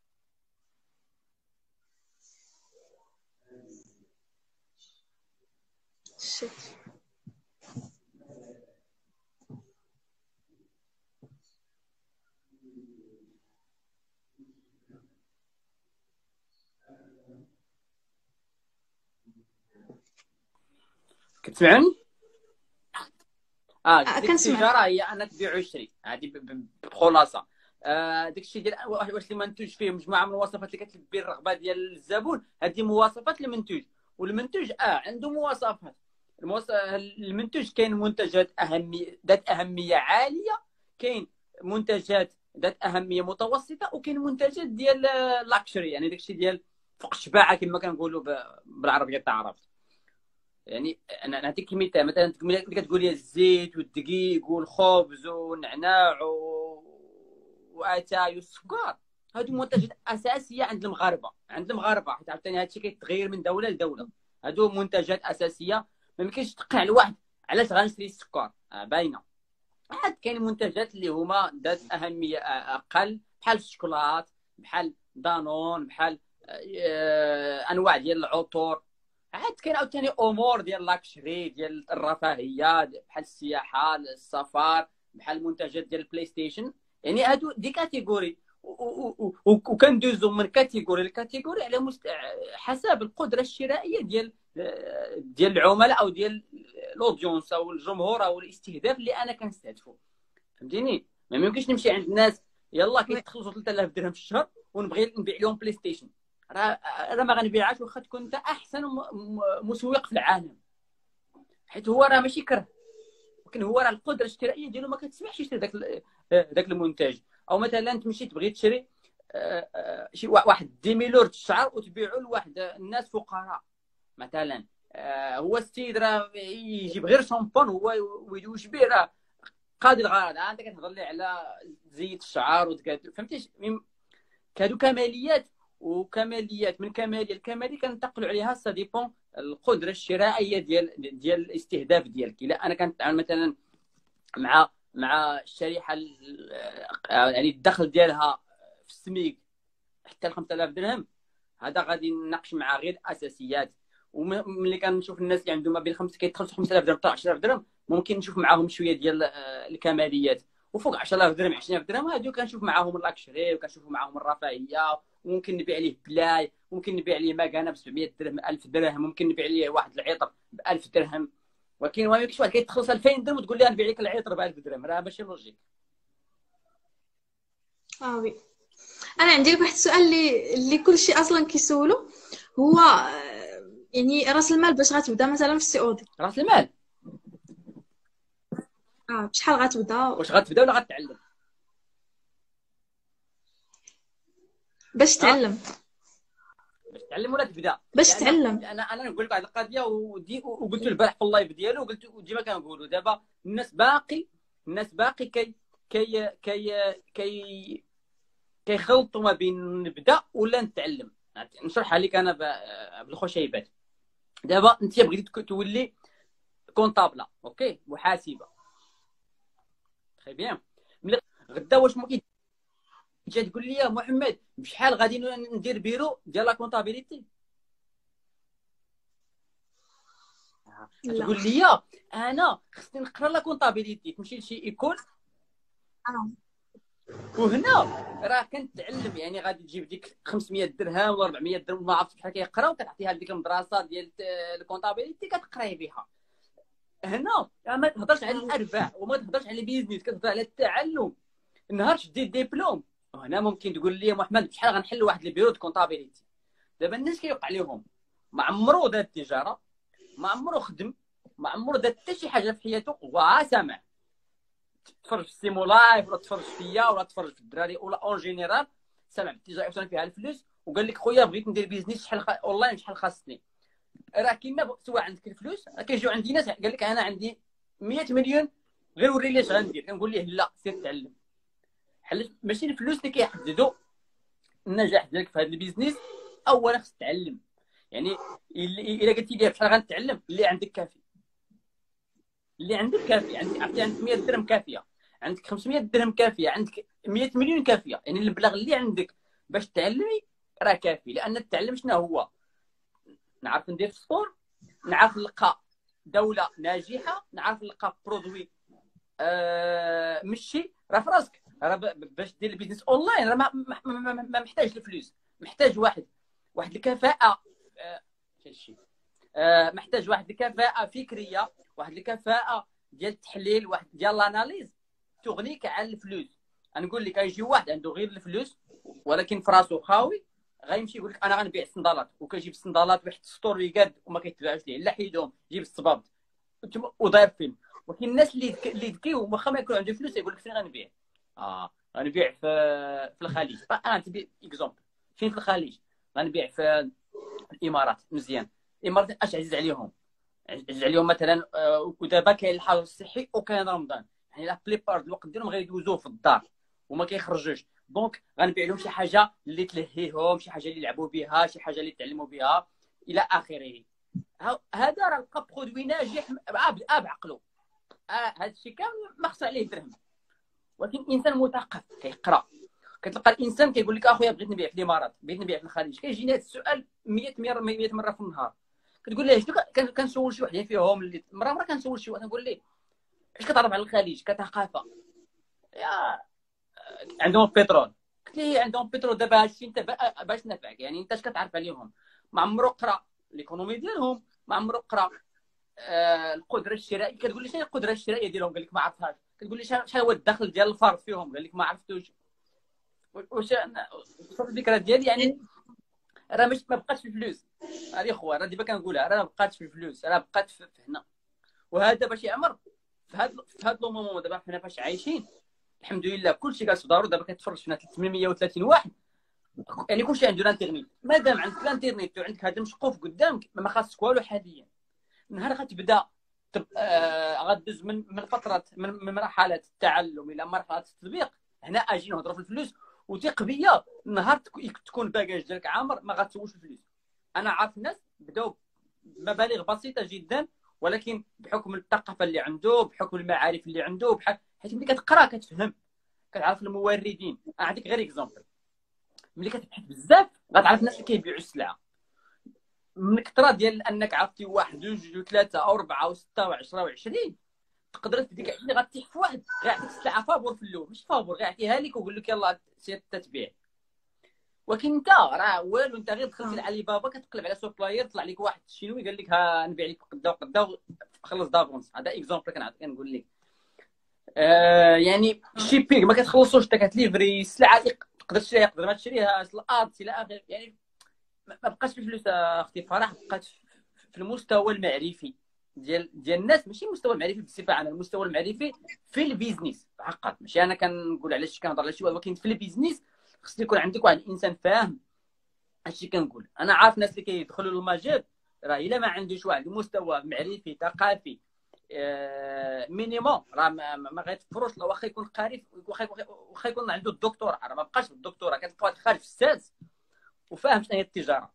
كتسمعني؟ اه ديك التجاره هي انك تبيع وتشري، هذه بخلاصه. آه داك الشيء ديال واش المنتوج فيه مجموعه من الوصفات اللي كتلبي الرغبه ديال الزبون، هذه مواصفات المنتوج. والمنتوج اه عنده مواصفات. المواصف... المنتوج كاين منتجات اهميه ذات اهميه عاليه، كاين منتجات ذات اهميه متوسطه، وكاين منتجات ديال لاكشري، يعني داك الشيء ديال فوق الشباعه كما كنقولوا بالعربيه تاع العرب. يعني انا نعطيك مثال، مثلا ملي كتقول لي الزيت والدقيق والخبز والنعناع و... واتاي والسكر، هادو منتجات اساسيه عند المغاربه عند المغاربه حيت عاوتاني هادشي كيتغير من دوله لدوله. هادو منتجات اساسيه، ما يمكنش تقنع الواحد علاش غنشري السكر، آه باينه. عاد كاين منتجات اللي هما ذات اهميه اقل، بحال الشوكولات، بحال دانون، بحال آه انواع ديال العطور. عاد كاين عاوتاني امور ديال لاكشري ديال الرفاهيه بحال السياحه، السفر، بحال منتجات ديال البلاي ستيشن. يعني هادو دي كاتيجوري، وكندوزو من كاتيجوري لكاتيجوري على مست... حسب القدره الشرائيه ديال ديال العملاء او ديال الاودينس او الجمهور او الاستهداف اللي انا كنستهدفه. فهمتيني؟ ما يمكنش نمشي عند الناس يلا كيتخلصوا ثلاثة آلاف درهم في الشهر ونبغي نبيع لهم بلاي ستيشن. راه راه ما غنبيعهاش واخا تكون انت احسن مسوق في العالم، حيت هو راه ماشي كره، ولكن هو راه القدره الشرائيه ديالو ما كتسمحش يشري داك داك المنتج. او مثلا تمشي تبغي تشري شي واحد ديميلور الشعر وتبيعو لواحد الناس فقراء مثلا. هو السيد راه يجيب غير شامبون هو ويدوش به، راه قاضي الغرض. انت كتهضر لي على زيت الشعر وتكاد فهمتيش. كادو كماليات، وكماليات من كماليه لكماليه كننتقلوا عليها سا ديبون القدره الشرائيه ديال ديال الاستهداف ديالك. الا انا كنتعامل مثلا مع مع الشريحه يعني الدخل ديالها في السميك حتى ل خمسة آلاف درهم، هذا غادي نناقش معاه غير اساسيات. وملي كنشوف الناس اللي عندهم ما بين خمسة كيدخلوا خمسة آلاف درهم حتى عشرة آلاف درهم، ممكن نشوف معاهم شويه ديال الكماليات. وفوق عشرة آلاف درهم عشرين آلاف درهم هادو كنشوف معاهم اللاكشري وكنشوف معاهم الرفاهيه. وممكن نبيع ليه بلاي، ممكن نبيع ليه مكانه ب سبعمية درهم ألف درهم، ممكن نبيع ليه واحد العطر ب ألف درهم. ولكن ما يمكنش واحد كيتخلص ألفين درهم وتقول لي نبيع لك العيط أربعة آلاف درهم، راه ماشي لوجيك. اه وي. انا عندي لك واحد السؤال اللي اللي كلشي اصلا كيسولو، هو آه، يعني راس المال باش غتبدا مثلا في السي او دي. راس المال اه بشحال غتبدا واش غتبدا ولا غتعلم؟ باش ها تعلم؟ باش تعلم ولا تبدا؟ باش لان تعلم. لان انا نقول لك واحد القضيه ودي وقلت البارح في اللايف ديالو، وقلت وديما كنقولوا دابا الناس باقي الناس باقي كي كي كي كي كيخلطوا ما بين نبدا ولا نتعلم. نشرحها لك انا بالخشيبات. دابا انت بغيتي تولي كونطابله، اوكي، محاسبه، تري بيان. ملي غدا واش ممكن تجي تقول لي يا محمد بشحال غادي ندير بيرو ديال لا كونطابيليتي؟ لا. تقول لي انا خصني نقرا لا كونطابيليتي، تمشي لشي ايكول اه وهنا راه كنتعلم، يعني غادي تجيب ديك خمسمية درهم ولا أربعمية درهم ما عرفتش بحال كيقراو، كتعطيها لديك المدرسه ديال الكونطابيليتي كتقراي بها. هنا ما تهضرش على الارباح وما تهضرش على البيزنس، كتهضر على التعلم. نهار شدي الدبلوم هنا ممكن تقول لي محمد بشحال غنحل واحد البيرو دو كونطابيليتي. دابا الناس كيوقع لهم ما عمرو دار التجاره، ما عمرو خدم، ما عمرو دار حتى شي حاجه في حياته، وها سامع تفرج في سيمو لايف ولا تفرج فيا ولا تفرج في الدراري ولا اون جينيرال، سامع بالتجاره وصل فيها الفلوس وقال لك خويا بغيت ندير بيزنس شحال خ... اونلاين شحال خاصني. راه كيما سواء عندك الفلوس، كيجيو عندي ناس قال لك انا عندي مية مليون غير وري لي اش غندير، كنقول ليه لا سير تعلم. حلت ماشي الفلوس اللي كيحددوا النجاح ديالك في هذا البيزنس، اولا خصك تعلم. يعني الا قلتي لي بشحال غنتعلم، اللي عندك كافي، اللي عندك كافي. عندك عرفتي عندك مية درهم كافيه، عندك خمسمية درهم كافيه، عندك مية مليون كافيه، يعني المبلغ اللي عندك باش تعلمي راه كافي. لان التعلم شنو هو؟ نعرف ندير السبور، نعرف نلقى دوله ناجحه، نعرف نلقى برودوي آه مشي، راه في راسك. راه باش دير البيزنس اونلاين راه ما, ما, ما, ما محتاج الفلوس، محتاج واحد واحد الكفاءه آه الشيء آه محتاج واحد الكفاءه فكريه، واحد الكفاءه ديال التحليل، واحد ديال الاناليز تغنيك عن الفلوس. نقول لك يجي واحد عنده غير الفلوس ولكن في راسو خاوي، غيمشي يقول لك انا غنبيع الصندالات، وكيجيب الصندالات واحد ستوري قاد وما كيتباعوش ليه لا حيدهم، جيب الصبابط وداير فيلم. ولكن الناس اللي اللي ذكيو واخا ما يكون عنده فلوس يقول لك فين غنبيع؟ اه غنبيع في في الخليج. انا نعطي اكزومبل، فين في الخليج؟ غنبيع في الامارات. مزيان، الامارات اش عزيز عليهم؟ عزيز عليهم مثلا آه ودابا كاين الحظر الصحي وكاين رمضان، يعني لا بليبار الوقت ديالهم غيدوزوه في الدار وما كيخرجوش. دونك غنبيع لهم شي حاجه اللي تلهيهم، شي حاجه اللي يلعبوا بها، شي حاجه اللي يتعلموا بها الى اخره. هذا راه لقى برودوي ناجح بعقله. آه هذا الشيء كامل ما خص عليه درهم. ولكن انسان مثقف كيقرا، كتلقى الانسان كيقول لك اخويا بغيت نبيع في الامارات، بغيت نبيع في الخليج. كيجيني هذا السؤال مية مية مره في النهار. كتقول ليه شنو؟ كنسول شي وحده فيهم اللي مره مره كنسول شي واحد نقول ليه اش كتعرف على الخليج كثقافه؟ يا عندهم بترول. قلت ليه عندهم بترول دابا هادشي انت باش نفعك، يعني انت اش كتعرف عليهم؟ ما عمرو قرا ليكونومي ديالهم، ما عمرو قرا آه القدره الشرائيه. كتقول لي شنو القدره الشرائيه ديالهم؟ قال لك ما عرفتهاش. كتقول لي شحال هو الدخل ديال الفرد فيهم؟ قال لك ما عرفتوش. واش الفكره ديالي يعني راه مش ما بقاتش في الفلوس. هذه خويا راه ديما كنقولها، راه ما بقاتش في الفلوس، راه بقات في هنا. وهذا باش يعمر في هذا في هذا لو مومون دابا حنا فاش عايشين الحمد لله كلشي جالس في دارو. دابا كتفرج فينا ثلاثمية وثلاثين واحد، يعني كلشي عنده الانترنيت. مادام عندك الانترنيت وعندك هذا المشقوف قدامك ما خاصك والو حاليا. نهار غتبدا تب... آه... غدوز من من فتره من, من مرحله التعلم الى مرحله التطبيق، هنا اجي نهضروا في الفلوس. وثق بيا نهار تكون باكاج ديالك عامر ما غتسولش الفلوس. انا عارف ناس بداو بمبالغ بسيطه جدا، ولكن بحكم الثقافه اللي عنده، بحكم المعارف اللي عنده، بحكم حيت ملي كتقرا كتفهم، كتعرف الموردين. اعطيك غير اكزومبل، ملي كتبحث بزاف غتعرف الناس اللي كيبيعوا السلعه. من الكثره ديال انك عرفتي واحد جوج وثلاثه او اربعه وسته وعشره وعشرين، تقدر في ديك عشرين غتيح في واحد غيعطيك السلعه فابور في الاول، مش فابور غيعطيها لك ويقول لك يلاه سير تتبيع. ولكن انت راه والو، انت غير دخلتي لعلي بابا كتقلب على سوبلاير طلع لك واحد الشينوي قال لك ها نبيع لك قدا وقدا خلص دافونس. هذا اكزومبل كنعطيك كنقول لك. آه يعني شيبينغ ما كتخلصوش، انت كتليفري السلعه تقدر تشريها تقدر ما تشريهاش، الارت الى اخره. يعني ما بقاش في الفلوس اختي فرح، بقات في المستوى المعرفي ديال ديال الناس، ماشي المستوى المعرفي بصفه عامه، المستوى المعرفي في البيزنس فقط. ماشي انا كنقول على شي كنهضر على شي، ولكن في البيزنس خص يكون عندك واحد الانسان فاهم هادشي كنقول. انا عارف الناس اللي كيدخلوا للمجال راه الا ما عندوش واحد المستوى معرفي ثقافي آه مينيموم، راه ما, ما غيتفكروش. واخا يكون قاري، واخا يكون عنده الدكتوراه، راه ما بقاش بالدكتوراه، كتلقى واحد خارج في السادس وفاهم شنو هي التجاره.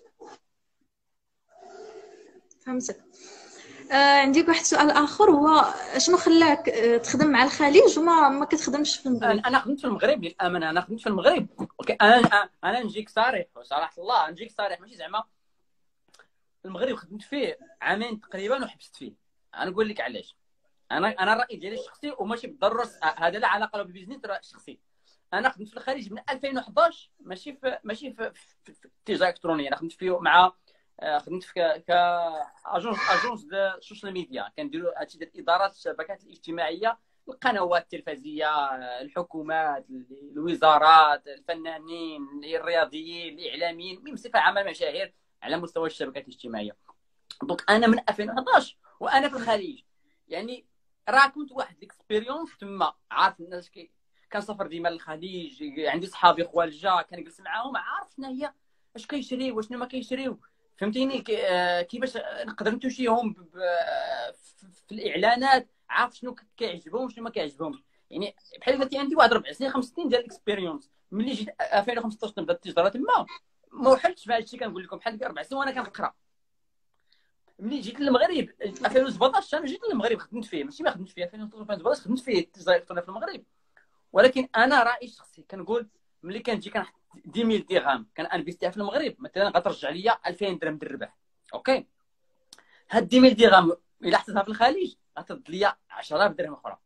فهمتك. آه عندي واحد السؤال اخر، هو شنو خلاك آه، تخدم مع الخليج وما ما كتخدمش في المغرب؟ انا خدمت في المغرب للامانه، انا خدمت في المغرب. اوكي انا انا نجيك صريح، صراحه الله نجيك صريح، ماشي زعما المغرب خدمت فيه عامين تقريبا وحبست فيه. انا نقول لك علاش. انا انا الراي ديالي الشخصي وماشي بالضروره هذا لا علاقه له بالبيزنس، راه شخصي. انا خدمت في الخارج من ألفين وحداش، ماشي في ماشي في, في, في التجاره الالكترونيه. انا خدمت فيه مع خدمت في ك اجونس اجونس د السوشيال ميديا، كنديروا هادشي ديال ادارات الشبكات الاجتماعيه، القنوات التلفزيونيه، الحكومات، الوزارات، الفنانين، الرياضيين، الاعلاميين، المهم بصفه عامه مشاهير على مستوى الشبكات الاجتماعيه. دونك انا من ألفين وحداش وانا في الخليج، يعني راه كنت واحد الاكسبيريونس تما، عارف الناس كي كنسافر ديما للخليج، عندي صحابي خوالجا كنجلس معاهم، عارف شنو هي اش كيشريو وشنو ما كيشريو، فهمتيني؟ كيفاش نقدر نتوشيهم في الاعلانات، عارف شنو كيعجبهم وشنو ما كيعجبهمش. يعني بحال قلتي عندي واحد ربع سنين خمس سنين ديال الاكسبيريونس. ملي جيت ألفين وخمسطاش نبدا التجاره تما، ما وحلتش بهذا الشيء كنقول لكم، بحال اربع سنين وانا كنقرا. ملي جيت للمغرب ألفين وسبعطاش انا جيت للمغرب خدمت فيه، ماشي ما خدمت فيه ألفين وسبعطاش خدمت فيه التجاره الالكترونيه في المغرب. ولكن انا رايي الشخصي كنقول ملي كنجي كنحط عشرة آلاف درهم كنانفيستيها في المغرب، مثلا غترجع لي ألفين درهم د الربح. اوكي، هاد عشرة آلاف درهم الا حطيتها في الخليج غترد لي عشرة آلاف درهم اخرى.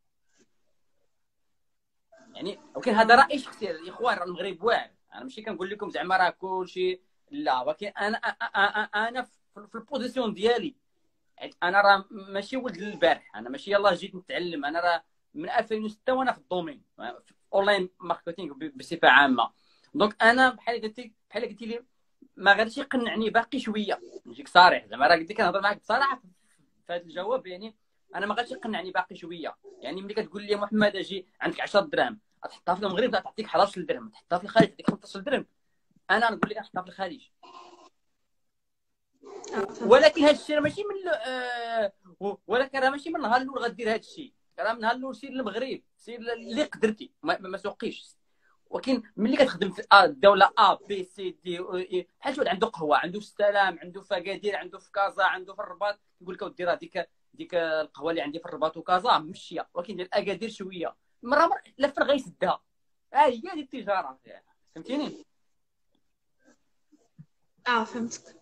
يعني ولكن هذا رايي الشخصي يا اخوان، راه المغرب واعر. انا ماشي كنقول لكم زعما راه كلشي لا، ولكن انا انا في البوزيسيون ديالي انا راه ماشي ولد البارح، انا ماشي يلاه جيت نتعلم، انا راه من ألفين وستة وانا في الدومين اونلاين ماركتينغ بصفه عامه. دونك انا بحال قلتي بحال قلتي لي ما غاديش يقنعني باقي شويه، نجيك صريح زعما راه قلت لك كنهضر معاك بصراحه في هذا الجواب. يعني انا ما غاديش يقنعني باقي شويه. يعني ملي كتقول لي محمد اجي عندك عشرة دراهم تحطها في المغرب تعطيك أحد عشر درهم، تحطها في الخارج تعطيك خمسطاش درهم، انا نقول لك نحطها في الخارج. ولكن هذا الشيء ماشي من آه ولكن راه ماشي من نهار الاول غدير هذا الشيء، راه من نهار الاول سير للمغرب، سير اللي قدرتي، ما, ما سوقيش. ولكن ملي كتخدم في الدوله ا بي سي دي بحال شي واحد عنده قهوه، عنده في السلام، عنده في اكادير، عنده في كازا، عنده في الرباط، يقول لك اودي راه ديك ديك القهوه اللي عندي في الرباط وكازا ممشيه، ولكن ديال اكادير شويه مره مره لا فين غيسدها. ها هي ديال التجاره، فهمتيني؟ اه فهمتك.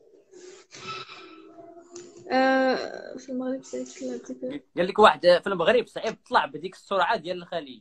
آه في المغرب صعيب تطلع، قال لك واحد في المغرب صعيب تطلع بديك السرعه ديال الخليج.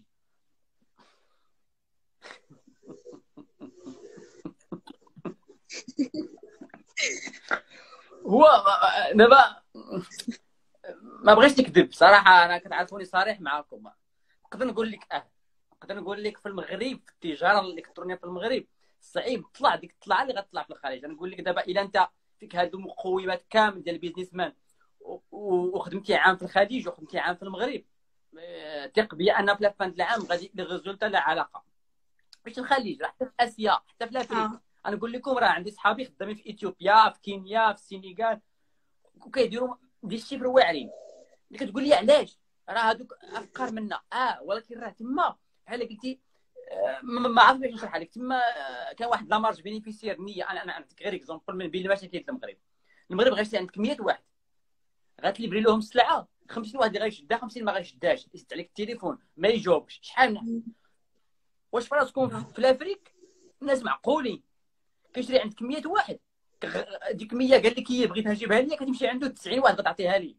هو دابا ما بغيتش نكذب صراحه، انا كتعرفوني صريح معاكم. نقدر نقول لك اه نقدر نقول لك في المغرب في التجاره الالكترونيه في المغرب صعيب تطلع ديك الطلعه اللي غتطلع في الخارج. نقول لك دابا الا انت فيك هادو المقومات كامل ديال البيزنس مان وخدمتي عام في الخليج وخدمتي عام في المغرب، ثق بيا ان في لافان العام غادي لي ريزولتا لا علاقه. ماشي الخليج، راه حتى في اسيا، حتى في افريقيا. آه. انا نقول لكم راه عندي صحابي خدامين في اثيوبيا، في كينيا، في السنغال، وكيديروا دي الشيفر واعرين. اللي كتقول لي علاش راه هذوك افكار منا اه ولكن راه تما بحال قلتي آه ما عرفتش باش نشرح لك. تما آه كان واحد لامارج بينيفيسيير نيه. انا انا نعطيك غير اكزومبل من بين المشاكل في المغرب. المغرب غير عندك مية واحد غتليفري لهم السلعه، خمسين واحد اللي غيشدها، خمسين ما غيشدهاش، يسد عليك التليفون ما يجاوبش. شحال واش فراسكم في الافريك الناس معقولين؟ كيشري عندك مية واحد، ديك مية قال لك هي بغيتها جيبها لي، كتمشي عنده تسعين واحد غتعطيها لي.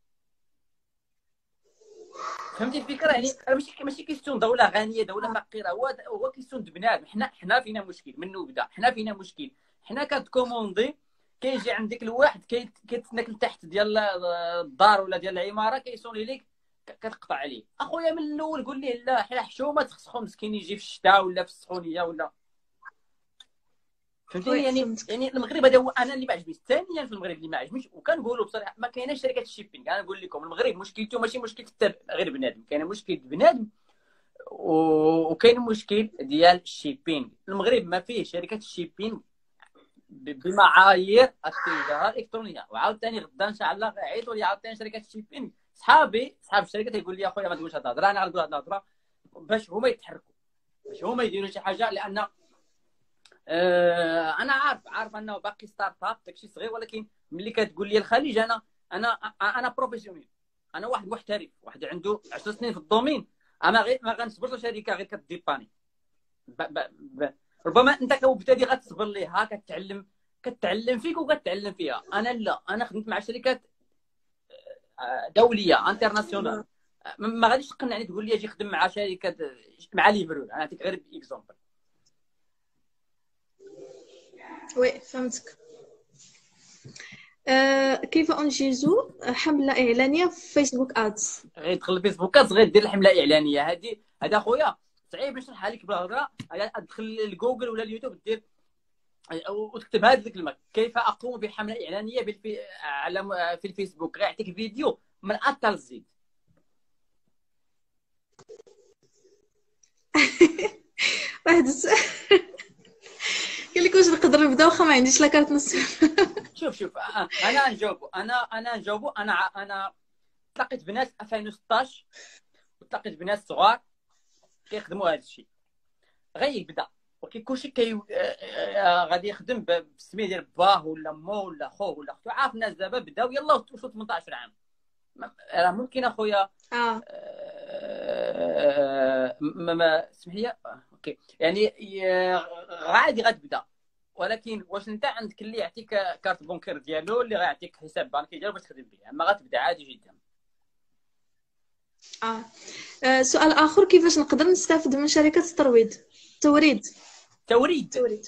فهمتي الفكره؟ يعني ماشي ماشي كيستون دوله غنيه دوله فقيره، هو هو كيستون بنادم. حنا حنا فينا مشكل منه بدا، حنا فينا مشكل. حنا كتكوموندي كيجي عندك الواحد كيتسناك لتحت ديال الدار ولا ديال العماره، كيصوني ليك كتقطع عليه. اخويا من الاول قول ليه لا، حنا حشومه تخسخو مسكين يجي في الشتاء ولا في السخونيه ولا فهمتيني. يعني يعني المغرب هذا هو انا اللي ما عجبنيش. ثانيا في المغرب اللي ما عجبنيش، وكنقولوا بصراحه ما كايناش شركات الشيبينغ. انا نقول لكم المغرب مشكلته ماشي مشكل غير بنادم، كاينه مشكل بنادم وكاين مشكل ديال الشيبينغ. المغرب ما فيه شركات الشيبينغ بمعايير التجاره الالكترونيه. وعاوتاني غدا ان شاء الله غيعيطوا لي عاوتاني شركات الشيبينغ، صحابي صحاب الشركات يقول لي اخويا ما تقولش هاد الهضره، انا غنقول هاد الهضره باش هما يتحركوا، باش هما يديروا شي حاجه. لان آه انا عارف عارف انه باقي ستارت اب داكشي صغير، ولكن ملي كتقول لي الخليج انا انا انا بروفيسيونيل، انا واحد محترف، واحد عنده عشر سنين في الدومين. انا غير ما غنصبرش شركه غير كديباني. ربما انت كمبتدئ غتصبر ليها، كتعلم كتعلم فيك وكتعلم فيها. انا لا، انا خدمت مع شركات دوليه انترناسيونال، ما غاديش تقنعني تقول لي اجي خدم مع شركه مع ليفرول. انا نعطيك غير اكزومبل. وي فهمتك. أه كيف انجز حمله اعلانيه في فيسبوك ادز؟ غير تدخل الفيسبوك ادز، غير دير الحمله الاعلانيه هذه. هذا خويا صعيب نشرحها لك بالهضره. ادخل لجوجل ولا اليوتيوب دير وتكتب هذه الكلمه، كيف اقوم بحمله اعلانيه بالفي... على في الفيسبوك. غيعطيك فيديو من ا حتى لزد. واحد السؤال قال لك واش نقدر نبدا واخا ما عنديش لا كارت نص. شوف شوف انا نجاوبو انا انا نجاوبو انا انا تلاقيت بناس ألفين وستطاش وتلاقيت بناس صغار كيخدموا هذا الشيء. غيبدا ولكن كلشي كي غادي يخدم بالسميه ديال باه ولا مو ولا خوه ولا اختو. عارف الناس دابا بداو يلاه وصلوا ثمنطاش عام. راه ممكن اخويا اه ما ما اسمح لي اوكي يعني غادي غتبدا. ولكن واش انت عندك اللي يعطيك كارت بونكير ديالو اللي غيعطيك حساب بنكي ديالو باش تخدم به؟ اما غتبدا عادي جدا. اه, آه. سؤال اخر، كيفاش نقدر نستافد من شركه الترويض؟ توريد توريد توريد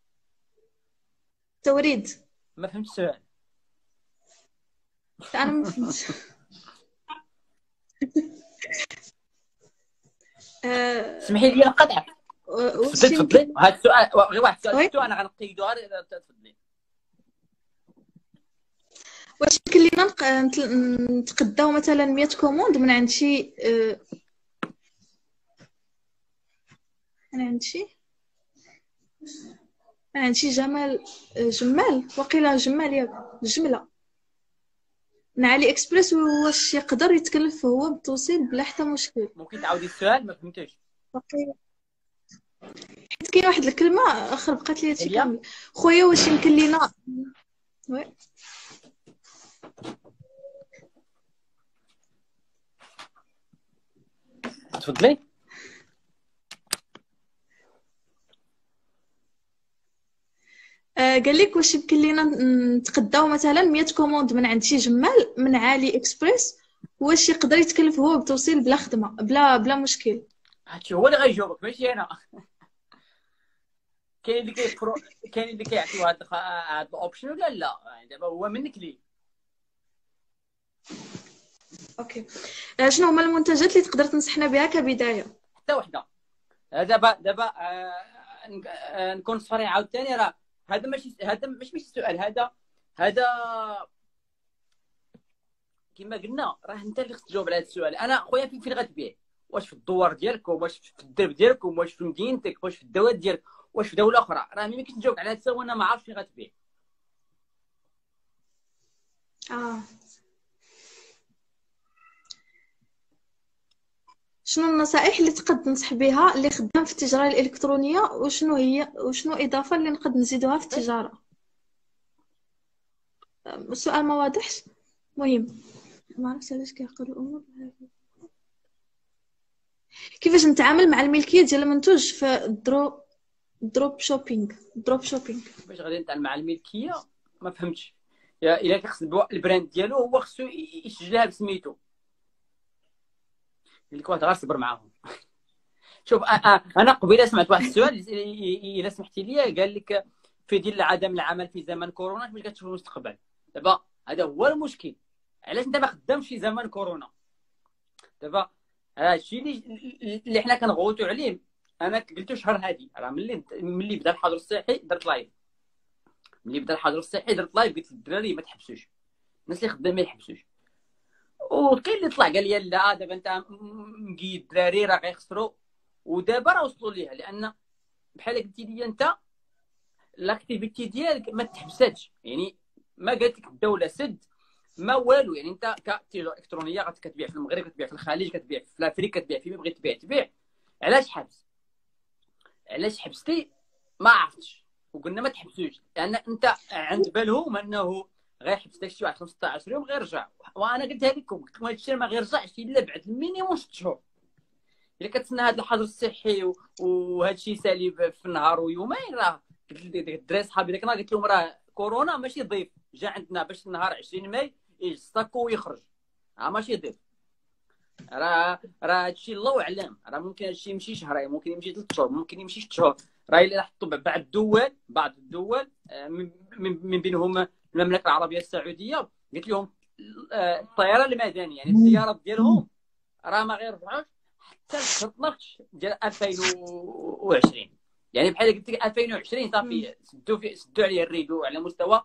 توريد ما فهمتش السؤال. انا ما فهمتش. سمحي لي نقطعك. تفضلي تفضلي. هذا السؤال غير واحد السؤال شفتو انا غنقيدو. غير تفضلي. واش يمكن لينا نتقداو مثلا مية كوموند من عند شي من عند شي من عند شي جمال جمال وقيلا جمال ياك جمله من علي اكسبريس؟ واش يقدر يتكلف هو بالتوصيل بلا حتى مشكل؟ ممكن تعاودي السؤال؟ ما فهمتش. وقيلا حيت كاين واحد الكلمه اخر بقات لي هادشي كامل. خويا واش يمكن لينا وي تفضلي. آه قال لك واش يمكن لينا نتقداو مثلا مية كوموند من عند شي جمال من علي اكسبريس؟ واش يقدر يتكلف هو بالتوصيل بلا خدمه بلا بلا مشكل؟ هادشي هو اللي غيجاوبك ماشي انا. كاين اللي كيفرو كاين اللي كيعطيو هاد هاد الاوبشن ولا لا. يعني دابا هو منك ليه. اوكي. آه شنو هما المنتجات اللي تقدر تنصحنا بها كبدايه؟ حتى وحده. دابا دابا آه نكون صريح عاوتاني. راه هذا ماشي هذا ماشي ماشي السؤال. هذا هذا كما قلنا راه انت اللي خصك تجاوب على هذا السؤال. انا خويا فين فين غتبيع؟ واش في الدوار ديالكم؟ واش في الدرب ديالكم؟ واش في مدينتك؟ واش في الدوات ديالك؟ واش في دوله اخرى؟ راه ما يمكنش نجاوب على هذا السؤال وانا ما عارفش فين غتبيع. اه شنو النصائح اللي تقد تنصح بها اللي خدام في التجاره الالكترونيه؟ وشنو هي وشنو اضافه اللي نقد نزيدوها في التجاره؟ السؤال ما واضحش. مهم ما عرفتش علاش كيعقدوا الامور. كيفاش نتعامل مع الملكيه ديال المنتوج في الدرو دروب شوبينغ؟ دروب شوبينغ باش غادي نتعامل مع الملكيه ما فهمتش. يا الا كيخص البراند ديالو هو خصو يسجلها بسميتو. اللي كنت غير صبر معاهم. شوف انا قبيله سمعت واحد السؤال الا سمحتي لي. قال لك في ديال عدم العمل في زمن كورونا كيفاش كتشوف المستقبل. دابا هذا هو المشكل، علاش انت ما خدامش في زمن كورونا. دابا هادشي اللي اللي حنا كنغوتوا عليه. انا قلت شهر هادي راه ملي ملي بدا الحظر الصحي درت لايف، ملي بدا الحظر الصحي درت لايف قلت للدراري ما تحبسوش، الناس اللي خدام ما يحبسوش. وكاين اللي طلع قال لي لا دابا انت مقيد الدراري راه غيخسروا، ودابا راه وصلوا ليها، لان بحال قلتي لي انت لاكتيفيتي ديالك ما تحبساتش، يعني ما قالت لك الدوله سد ما والو. يعني انت كتجاره الكترونيه كتبيع في المغرب، كتبيع في الخليج، كتبيع في افريقيا، كتبيع فيما بغيت تبيع تبيع. علاش حبس؟ علاش حبستي؟ ما عرفتش، وقلنا ما تحبسوش لان انت عند بالهم انه غيحبس داك الشيء واحد خمسطاش يوم غيرجع. وانا قلتها لكم هذا الشيء ما غيرجعش الا بعد المينيموم ست شهور. الا كتسنى هذا الحظر الصحي وهذا الشيء سالي في نهار ويومين، راه الدراري صحابي ذاك النهار قلت لهم راه كورونا ماشي ضيف جا عندنا باش النهار عشرين ماي يستاكو ويخرج، راه ماشي ضيف. راه راه هادشي الله اعلم، راه ممكن هادشي يمشي شهرين، ممكن يمشي ثلاث شهور، ممكن يمشي ست شهور. راه الا حطوا بعض الدول بعض الدول من بينهم المملكه العربيه السعوديه قلت لهم الطيران المدني يعني الزيارات ديالهم راه ما غيرجعوش حتى لشهر اثناش ديال ألفين وعشرين. يعني بحال قلت لك ألفين وعشرين صافي سدوا في سدوا عليه الريدو على مستوى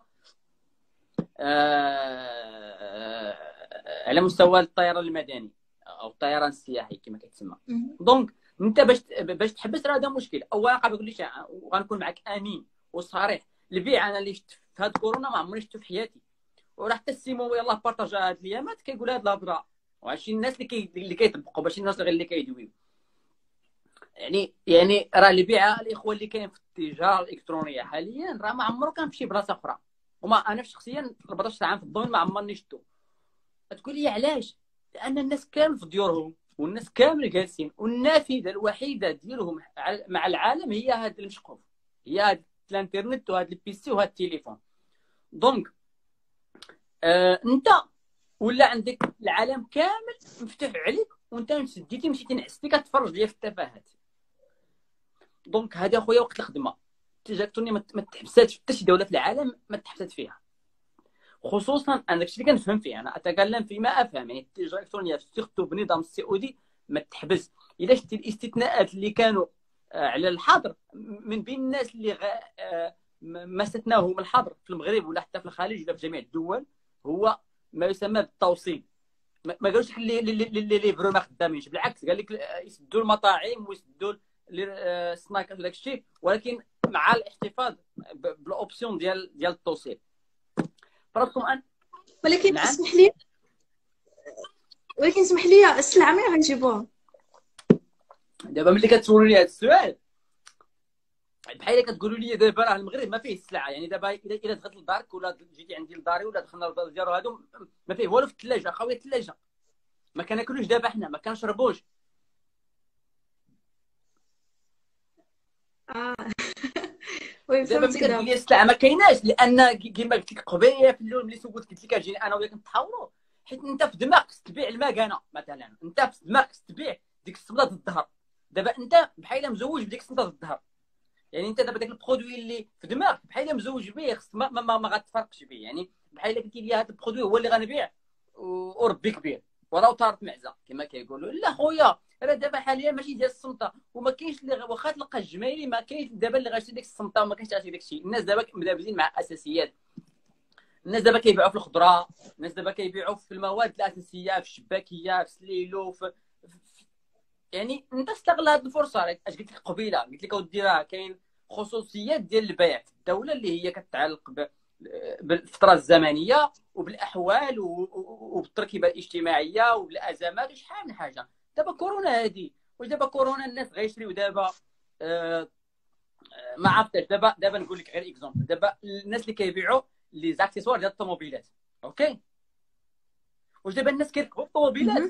آه على مستوى الطيران المدني او الطيران السياحي كما كيتسمى. دونك انت باش باش تحبس راه هذا مشكل. اولا قبل نقول لك وغنكون معك امين وصريح، البيع انا اللي شفت في هاد كورونا ما عمرني شفتو في حياتي، وراه حتى السيمو يلاه بارطاجا هاد الايامات كيقول هاد الهضره، وهادشي الناس اللي كي اللي كيطبقوا ماشي الناس غير اللي كيدويو. يعني يعني راه البيع الاخوه اللي كاين في التجاره الالكترونيه حاليا راه ما عمره كان في شي بلاصه اخرى. وما انا شخصيا أربعطاش عام في الضمن ما عمرني شفتو. تقول لي علاش؟ لان الناس كامل في ديورهم والناس كامل جالسين، والنافذه الوحيده ديالهم مع العالم هي هذا المشقوف، هي هذا الانترنت وهذا البيسي وهذا التليفون. دونك آه انت ولا عندك العالم كامل مفتوح عليك وانت مسديتي مشيتي نعستي كتفرج ليا في التفاهات. دونك هذا خويا وقت الخدمه التجاره الالكترونيه ما تحبساتش حتى شي دوله في العالم ما تحبسات فيها، خصوصا انا داكشي اللي كنفهم فيه، انا اتكلم فيما افهم. يعني التجاره الالكترونيه سيرتو بنظام السي او دي ما تحبس. الا شتي الاستثناءات اللي كانوا على الحظر من بين الناس اللي غ... ما استثناهم الحظر في المغرب ولا حتى في الخليج ولا في جميع الدول هو ما يسمى بالتوصيل. ما قالوش لك اللي اللي ليفرو ما خدامينش، بالعكس قال لك يسدوا المطاعم ويسدوا السناكات وداك الشيء، ولكن مع الاحتفاظ بالاوبسيون ديال ديال التوصيل. فراسكم ان ولكن نعم. اسمح لي ولكن اسمح لي السلعه مين غنجيبوها دابا ملي كتسولوا لي هذا السؤال بحال كتقولوا لي دابا راه المغرب ما فيه السلعه. يعني دابا الا دخلت لدارك ولا جيتي عندي لداري ولا دخلنا لدار ديالو هادو ما فيه والو في الثلاجه، خاويه الثلاجه، ما كناكلوش دابا حنا ما كنشربوش. اه دابا ملي كتقول لي السلعه ما كايناش، لان كيما قلت لك قبيله في الاول ملي سولت قلت لك اجيني انا وياك نتحاوروا، حيت انت في دماغك تبيع المكانه مثلا، انت في دماغك تبيع ديك الصبله ضد الظهر. دابا انت بحال مزوج بديك الصبله ضد الظهر، يعني انت دابا داك البرودوي اللي في دماغك بحال مزوج به خص ما, ما, ما, ما غتفرقش به. يعني بحال قلتي لي هذا البرودوي هو اللي غنبيع وربي كبير وراه طارت معزه كما كيقولوا. لا خويا راه دابا حاليا ماشي ديال الصمته، وما كاينش اللي واخا تلقى الجمايلي ما كاينش دابا اللي غيشري ديك الصمته وما كاينش غيشري داك الشيء. الناس دابا مدابزين مع اساسيات، الناس دابا كيبيعوا في الخضره، الناس دابا كيبيعوا في المواد الاساسيه، في الشباكيه، في السليلو، في يعني انت استغل هذه الفرصه. اش قلت لك قبيله قلت لك اودي راه كاين خصوصيات ديال البيع في الدوله اللي هي كتعلق بالفتره الزمنيه وبالاحوال وبالتركيبه الاجتماعيه وبالازمات وشحال من حاجه. دابا كورونا هذه واش دابا كورونا الناس غيشريو دابا آه ما عرفتش. دابا دابا نقول لك غير اكزومبل، دابا الناس اللي كيبيعوا لي زاكسيسوار ديال الطوموبيلات اوكي، واش دابا الناس كيركبوا الطوموبيلات؟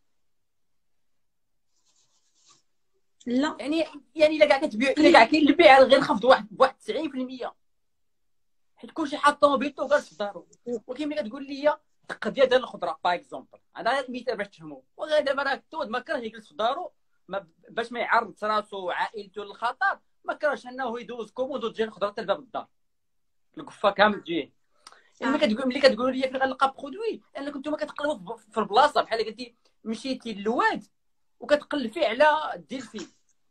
لا يعني يعني الا كاع كتبيع الا كاع كاين البيع غير خفض واحد بواحد تسعين بالمية، حيت كلشي حاط طوموبيلته جالس في دارو. ولكن ملي كتقول لي القضيه ديال الخضره باغ اكزومبل، هذا مثال باش تفهموا، وغير دابا راه التود ما كرهش يجلس في دارو باش ما يعرض راسو وعائلته للخطر، ما كرهش انه يدوز كوموند وتجي الخضره حتى لباب الدار. القفه كامل تجيه. يعني ملي آه. كتقول ملي كتقولوا لي فين غنلقى برودوي، لانكم نتوما كتقلبوا في البلاصه بحال قلتي مشيتي للواد وكتقلب فيه على الدلفين.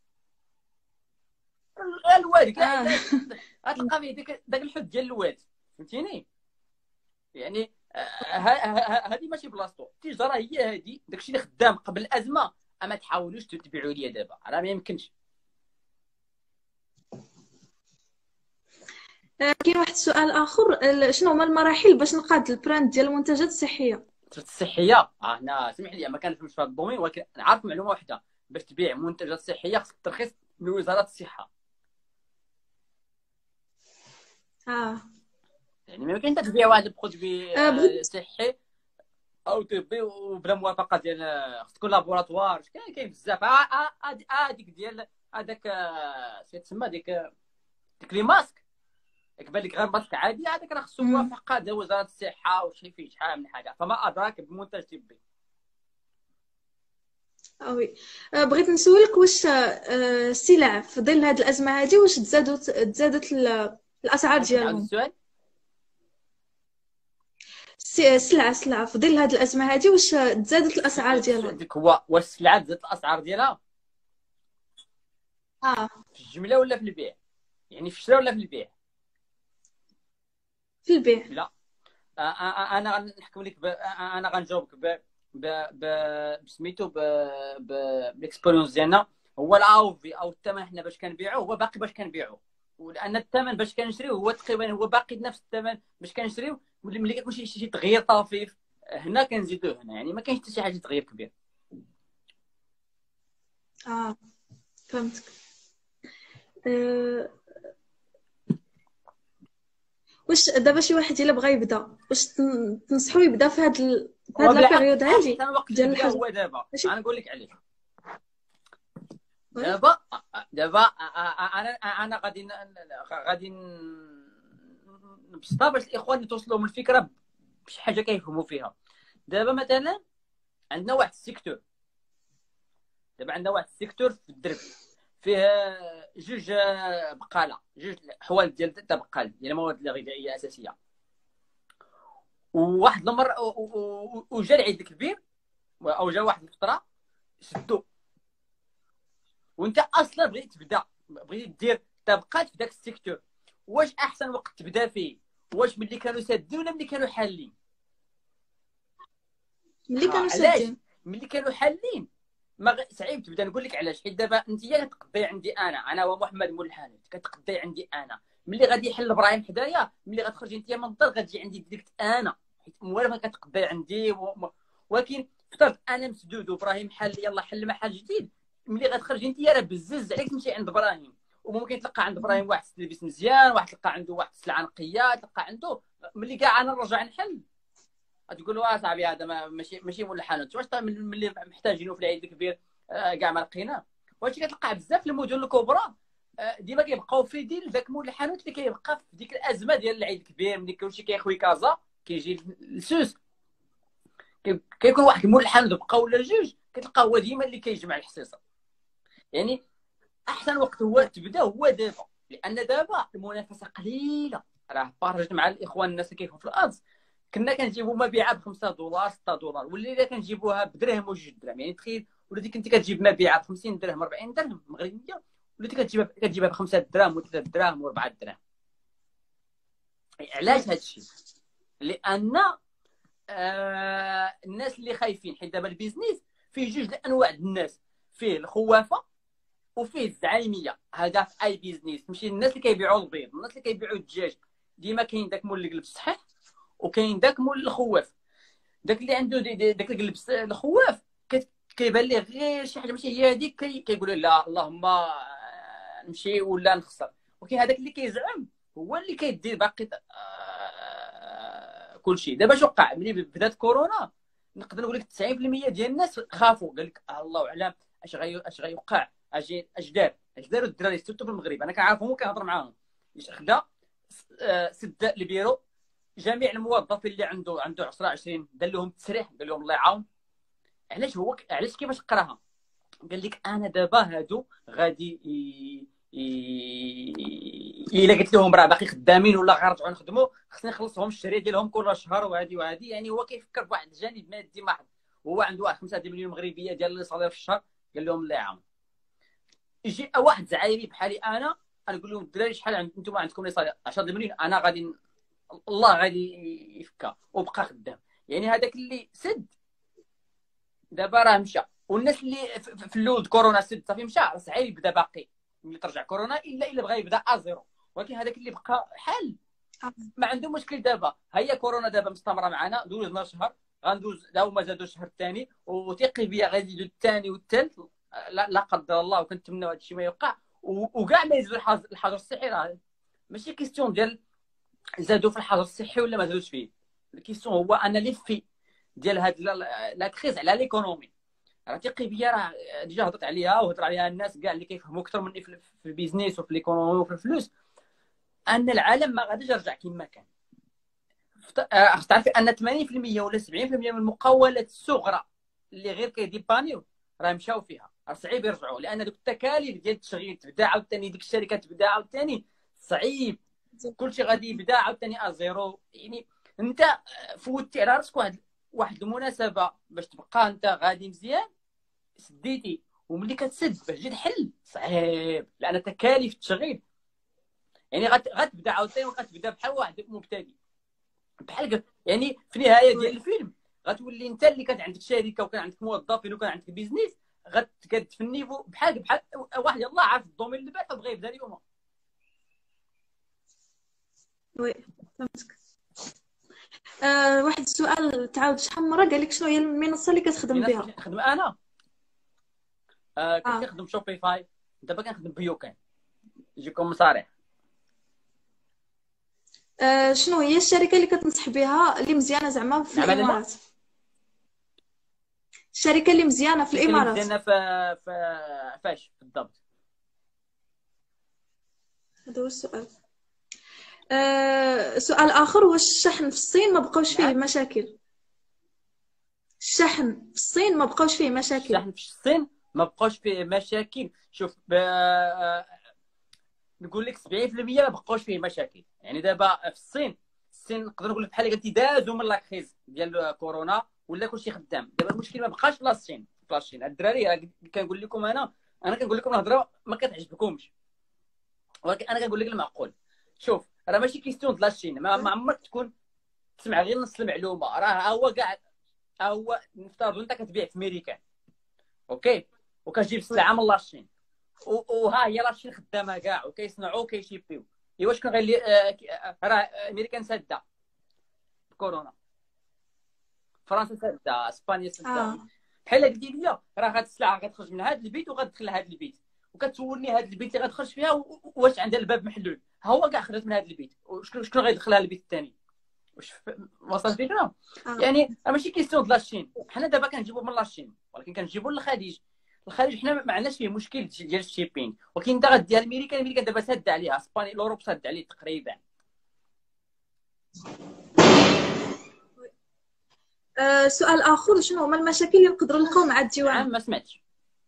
الواد كاع آه. غتلقى فيه ديك داك الحد ديال الواد، فهمتيني؟ يعني هذه ماشي بلاصتو. التجاره هي هذه، داكشي اللي خدام قبل الازمه. اما تحاولوش تبيعوا لي دابا، راه ما يمكنش. آه، كاين واحد السؤال اخر، ال- شنو هما المراحل باش نقاد البراند ديال المنتجات الصحيه؟ الصحيه اه هنا سمح لي ما كنفهمش في هذا الدومين، ولكن نعرف معلومه واحده: باش تبيع منتجات صحيه خصك ترخيص من وزاره الصحه. اه. يعني ما يمكنش تبيع واحد البرودوي آه، آه، بغيت. صحي او طبي وبلا موافقه ديال آه، خص تكون لابوراتوار. كاين كاين بزاف. آه، آه، آه، هذيك ديال هذاك آه، شي تسمى ديك آه، ديك لي ماسك. يكبان لك غير ماسك عادي، هذاك راه خصو مم. موافقه ديال وزاره الصحه وشي فيه شحال من حاجه. فما ادراك بمنتج طبي. آه وي. آه، بغيت نسولك واش آه، السلع في ظل هذه الازمه هذه واش تزادوا تزادت ال- الاسعار ممكن تعاود ديالهم؟ السؤال؟ الس- السلعه السلعه في ظل هذه الازمه هذه واش تزادت الاسعار السؤال ديالها؟ ديك هو واش السلعه زادت الاسعار ديالها اه. في الجمله ولا في البيع؟ يعني في الشراء ولا في البيع؟ في البيع. لا. آه، آه، آه، انا غنحكم لك ب... آه، آه، انا غنجاوبك ب ب ب بسميتو ب ب بالاكسبيريونس ديالنا. هو الاوفي او الثمن حنا باش كنبيعوه هو باقي باش كنبيعوه، ولان الثمن باش كنشريوه هو تقريبا هو باقي نفس الثمن باش كنشريوه. ملي كيكون شي شي تغيير طفيف هنا كنزيدوه هنا، يعني ما كاينش حتى شي حاجه تغيير كبير. اه، فهمتك. آه، واش دابا شي واحد الا بغى يبدا، واش تن- تنصحو يبدا في هاد ال... في هاد لا وبالعكس بيريود هادي احسن وقت ديال للبدايه الحاجه؟ هو دابا. ماشي. انا نقول لك علاش. وي. دابا دابا انا انا غادي ن- غادي ن- نبسطها باش الاخوان يتوصلوا من الفكره بشي حاجه كيفهموا فيها. دابا مثلا عندنا واحد السيكتور دابا عندنا واحد السيكتور في الدرب فيه جوج بقاله، جوج حوال ديال تاع بقال ديال المواد الغذائيه اساسيه. وواحد المره وجا العيد الكبير او جا واحد الفتره شدو، وانت اصلا بغيت تبدا بغيتي دير طبقات في ذاك السيكتور. واش احسن وقت تبدا فيه؟ واش ملي كانوا سادين ولا ملي كانوا حالين؟ ملي ها كانوا علاش؟ سادين. ملي كانوا حالين ما غ... صعيب تبدا. نقول لك علاش. حيت دابا انت كتقضي عندي انا انا ومحمد مول الحانوت كتقضي عندي انا. ملي غادي يحل ابراهيم حدايا، ملي غتخرج انت من الدار غتجي عندي ديريكت انا، حيت موالف كتقضي عندي و... ولكن افترض انا مسدود وابراهيم حل، يلا حل محل جديد. ملي غتخرج انت راه بزز عليك تمشي عند ابراهيم، وممكن تلقى عند ابراهيم واحد تلبس مزيان، واحد تلقى عنده واحد السلعه نقيه، تلقى عنده. ملي كاع انا نرجع نحل غتقول له صاحبي هذا ماشي ماشي مول الحانوت. واش ملي محتاجينه في العيد الكبير كاع ما لقيناه. وهادشي كتلقى بزاف في المدن الكبرى ديما كيبقاو في ديل ذاك مول الحانوت اللي كيبقى في ديك الازمه ديال العيد الكبير. ملي كلشي كيخوي كازا كيجي للسوس كيكون واحد مول الحانوت بقى ولا جوج، كتلقى هو ديما اللي كيجمع الحصيصه. يعني احسن وقت هو تبدا هو دابا، لان دابا المنافسه قليله. راه بارجت مع الاخوان الناس اللي كيفهم في الارض، كنا كنجيبوا مبيعه ب خمسة دولار ستة دولار، ولينا كنجيبوها بدرهم وجوج درهم. يعني تخيل وليتي كنتي كتجيب مبيعه ب خمسين درهم أربعين درهم مغربيه، وليتي كتجيبها كتجيبها ب خمسة دراهم و3 دراهم و4 دراهم. علاش هذا الشيء؟ لان آه الناس اللي خايفين. حيت دابا البيزنس فيه جوج الانواع د الناس، فيه الخوافه وفيه الزعيميه. هذا في اي بيزنس. تمشي الناس اللي كيبيعوا البيض، الناس اللي كيبيعوا الدجاج، ديما كاين داك مول القلب الصحيح وكاين داك مول الخواف. داك اللي عنده دي دي داك القلب الخواف كيبان ليه غير شي حاجه ماشي هي هذيك، كيقول لا اللهم نمشي ولا نخسر. ولكن هذاك اللي كيزعم هو اللي كيدير باقي آه كل شيء. دابا شو وقع ملي بدات كورونا؟ نقدر نقول لك تسعين بالمية ديال الناس خافوا، قال لك الله اعلم اش غي اش غيوقع، اجي اش دار اش داروا الدراري سيرتو في المغرب. انا كنعرفهم وكنهضر معاهم. خدا سد البيرو جميع الموظفين اللي عنده عنده عشرة عشرين دار لهم التسريح، قال لهم الله يعاون. علاش هو علاش كيفاش قراها؟ قال لك انا دابا هادو غادي الا قلت لهم راه باقي خدامين ولا غيرجعوا نخدموا، خصني نخلصهم الشهريه ديالهم كل شهر وهذه وهذه. يعني هو كيفكر بواحد الجانب مادي محض. هو عنده واحد خمسة مليون مغربيه ديال اللي صالير في الشهر، قال لهم الله يعاون. يجي واحد زعيري بحالي انا، نقول لهم الدراري شحال انتم عندكم لي صالير عشرة مليون، انا غادي الله غادي يفكها وبقى خدام. يعني هذاك اللي سد دابا راه مشى، والناس اللي في الاول كورونا سد صافي مشى، صعيب يبدا باقي ملي ترجع كورونا، الا الا بغى يبدا ازيرو. ولكن هذاك اللي بقى حل ما عنده مشكل. دابا هي كورونا دابا مستمره معنا، دوزنا شهر، غندوز لا هما زادوا شهر ثاني، وثقي بيا غادي يزيدوا الثاني والثالث، لا, لا قدر الله وكنتمنوا هذا الشيء ما يوقع، وكاع ما يزيدوا الحظر الصحي. راه ماشي كيستيون ديال زادوا في الحظر الصحي ولا ما زادوش فيه، الكيستيون هو انا لي في ديال هاد لا كريز على ليكونومي. راه ثقي بيا، راه ديجا هضرت عليها وهضر عليها الناس كاع اللي كيفهموا اكثر مني في البيزنس وفي ليكونومي وفي الفلوس، ان العالم ما غاديش يرجع كما كان. خصك تعرفي ان ثمانين بالمئة ولا سبعين بالمئة من المقاولات الصغرى اللي غير كيديبانيو راه مشاو فيها، راه صعيب يرجعوا، لان دوك التكاليف ديال التشغيل تبدا عاوتاني، ديك الشركات تبدا عاوتاني، صعيب كلشي غادي يبدا عاوتاني ازيرو. يعني انت فوتي على راسك واحد واحد المناسبه باش تبقى انت غادي مزيان، سديتي، وملي كتسد باش تجي تحل صعيب، لان تكاليف التشغيل يعني غتبدا عاوتاني وغتبدا بحال واحد مبتدئ بحال. يعني في النهايه ديال الفيلم غتولي انت اللي كانت عندك شركه وكان عندك موظفين وكان عندك بيزنس، غتكد في النيفو بحال بحال واحد يلاه عارف الدومين اللي بعد وبغى يبدا اليوم. وي فهمتك. آه واحد السؤال تعاود شحال من مره، قال لك شنو هي المنصه اللي كتخدم بها؟ كنخدم انا آه كنت آه. كنخدم شوبيفاي، دابا كنخدم بيوكان، نجيكم صريح. آه شنو هي الشركه اللي كتنصح بها اللي مزيانه زعما في نعم الامارات؟ الشركه اللي مزيانه في الامارات. مزيانه في في فاش بالضبط؟ هذا هو السؤال. آه سؤال اخر، واش الشحن في الصين ما بقاوش فيه نعم. مشاكل؟ الشحن في الصين ما بقاوش فيه مشاكل؟ الشحن في الصين ما بقاوش فيه مشاكل. شوف ب... نقول لك سبعين بالمئة ما بقاوش فيه مشاكل. يعني دابا في الصين الصين نقدر نقول لك بحال قلتي دازوا من لاكريز ديال كورونا ولا كلشي خدام. دابا المشكل ما بقاش لا الصين لا الصين. الدراري كنقول لكم انا انا كنقول لكم الهضره ما كتعجبكمش، ولكن انا كنقول لك المعقول. شوف راه ماشي كيستيون د لا الصين، ما, ما عمرك تكون تسمع غير نص المعلومه. راه هو كاع هو نفترضوا انت كتبيع في امريكان اوكي، وكتجيب السلعه من لا الصين، وها هي لا الصين خدامه كاع وكيصنعوا وكيشيبيو. ايوا شكون غير راه امريكان ساده كورونا، فرنسا ساده، اسبانيا ساده. آه. بحال قلتي لي راه هاد السلعه غتخرج من هذا البيت وغتدخل لهذا البيت، وكتسولني هذا البيت اللي غتخرج فيها واش عندها الباب محلول. ها هو كاع خرجت من هذا البيت، وشكون شكون غيدخلها للبيت الثاني؟ واش وصلت الفكره؟ آه. يعني راه ماشي كيستيون د لاشين. حنا دابا كنجيبو من لاشين ولكن كنجيبو للخليج. الخليج حنا ما عندناش فيه مشكل ديال الشيبين، ولكن انت غديها لامريكا، امريكا دابا ساده عليها، اسبانيا الاوروب ساده عليه تقريبا. آه سؤال اخر، شنو هما المشاكل اللي نقدروا نلقاو مع الديوانه؟ نعم ما سمعتش.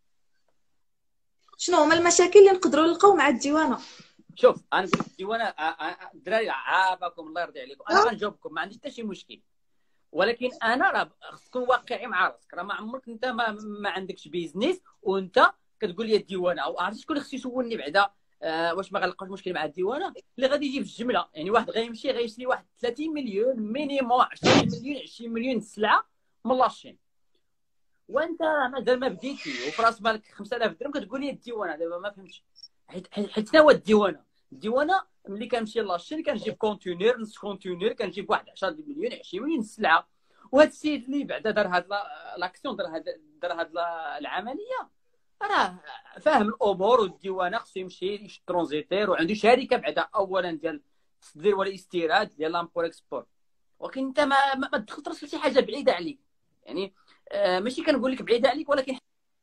شنو هما المشاكل اللي نقدروا نلقاو مع الديوانه؟ شوف انا نقول لك الديوانه الدراري عافاكم الله يرضي عليكم، انا غنجاوبكم ما عنديش حتى شي مشكل، ولكن انا راه خصك تكون واقعي مع راسك. راه ما عمرك انت ما, ما عندكش بيزنس وانت كتقول لي الديوانه، او عرفتي شكون اللي خصو يسولني بعدا آه واش ما غنلقاش مشكل مع الديوانه؟ اللي غادي يجيب الجمله. يعني واحد غيمشي غيشري واحد ثلاثين مليون مينيموم عشرين مليون عشرين مليون السلعه من لاشين، وانت مازال ما بديتي وفي راس بالك خمسة آلاف درهم كتقول لي الديوانه. دابا ما فهمتش حيت حيت شنو هو الديوانه؟ الديوانه ملي كنمشي لاشين كنجيب كونتينر نص كونتينر، كنجيب واحد عشرة مليون عشرين مليون السلعه. وهذا السيد اللي بعدا دار هاد لاكسيون دار هاد دار هاد العمليه راه فاهم الامور، والديوانه خصو يمشي يشد ترونزيتير وعنده شركه بعدا اولا ديال التصدير والاستيراد ديال لامبور اكسبور. ولكن انت ما ما, ما تدخلش لشي حاجه بعيده عليك. يعني آه ماشي كنقول لك بعيده عليك، ولكن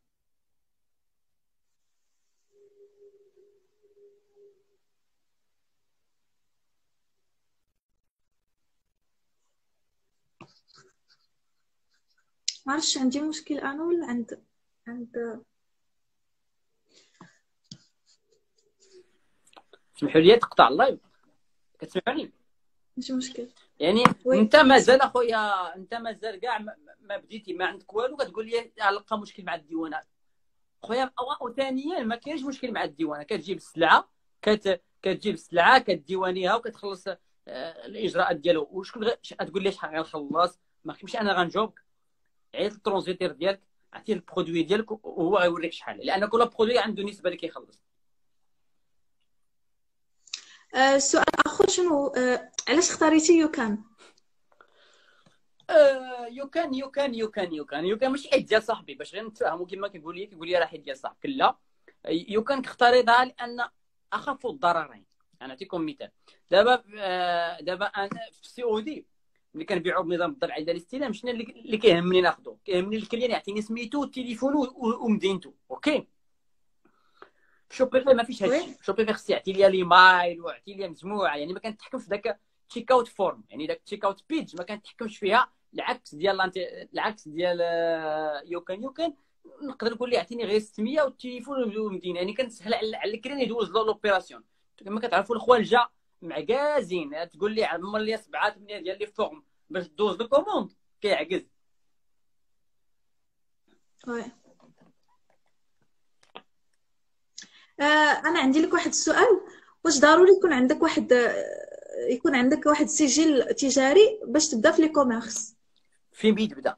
ما عرفتش عندي مشكل انا ولا عند عند تسمحوا لي تقطع اللايف؟ كتسمعوني؟ ماشي مشكل. يعني وي انت مازال اخويا، انت مازال كاع ما ما بديتي، ما عندك والو، كتقول لي لقى مشكل مع الديوانات. خويا وثانيا ما كاينش مشكل مع الديوانه، كتجيب السلعه، كت... كتجيب السلعه كديوانيها وكتخلص آه، الاجراءات ديالو. وشكون غ... تقول لي شحال غنخلص؟ ما كيمشي انا غنجاوبك. عيط الترونزيتير ديالك، عطيه البرودوي ديالك وهو غيوريك شحال، لان كل برودوي عنده نسبه اللي كيخلص. آه، السؤال الآخر شنو، آه، علاش اختاريتي يوكان؟ يو كان يو كان يو كان يو كان يو كان ماشي حيت ديال صاحبي باش غير نتفاهموا. كما كيقول لي كيقول لي راه حيت ديال صاحبك، لا. يو كان كختاريها لان اخف الضررين. انا نعطيكم مثال. دابا آه، دابا انا في السي او دي ملي كنبيعوا بنظام الضرب عند الاستلام، شنو اللي اللي كيهمني ناخذو؟ كيهمني الكليان يعطيني سميتو وتليفونو ومدينتو. اوكي. شوبيفاي ما فيش وي هادشي. شوبيفاي خص يعطي لي ليمايل ويعطي لي مجموعه، يعني ما كنتحكمش في ذاك تشيك اوت فورم، يعني داك تشيك اوت بيج ما كنتحكمش فيها. العكس ديال لانت... العكس ديال يوكان يوكان نقدر نقول ليه يعطيني غير ستمية والتليفون والمدينه، يعني كنسهل على الكرين يدوز له لوبيراسيون. كما كتعرفوا الخوالجه معكازين، تقول لي عمر لي سبعة ثمانية ديال لي فورم باش دوز لو كوموند كيعكز. وي آه، انا عندي لك واحد السؤال. واش ضروري يكون عندك واحد آه، يكون عندك واحد سجل تجاري باش تبدا في لي كوميرس؟ فين بيت بدا؟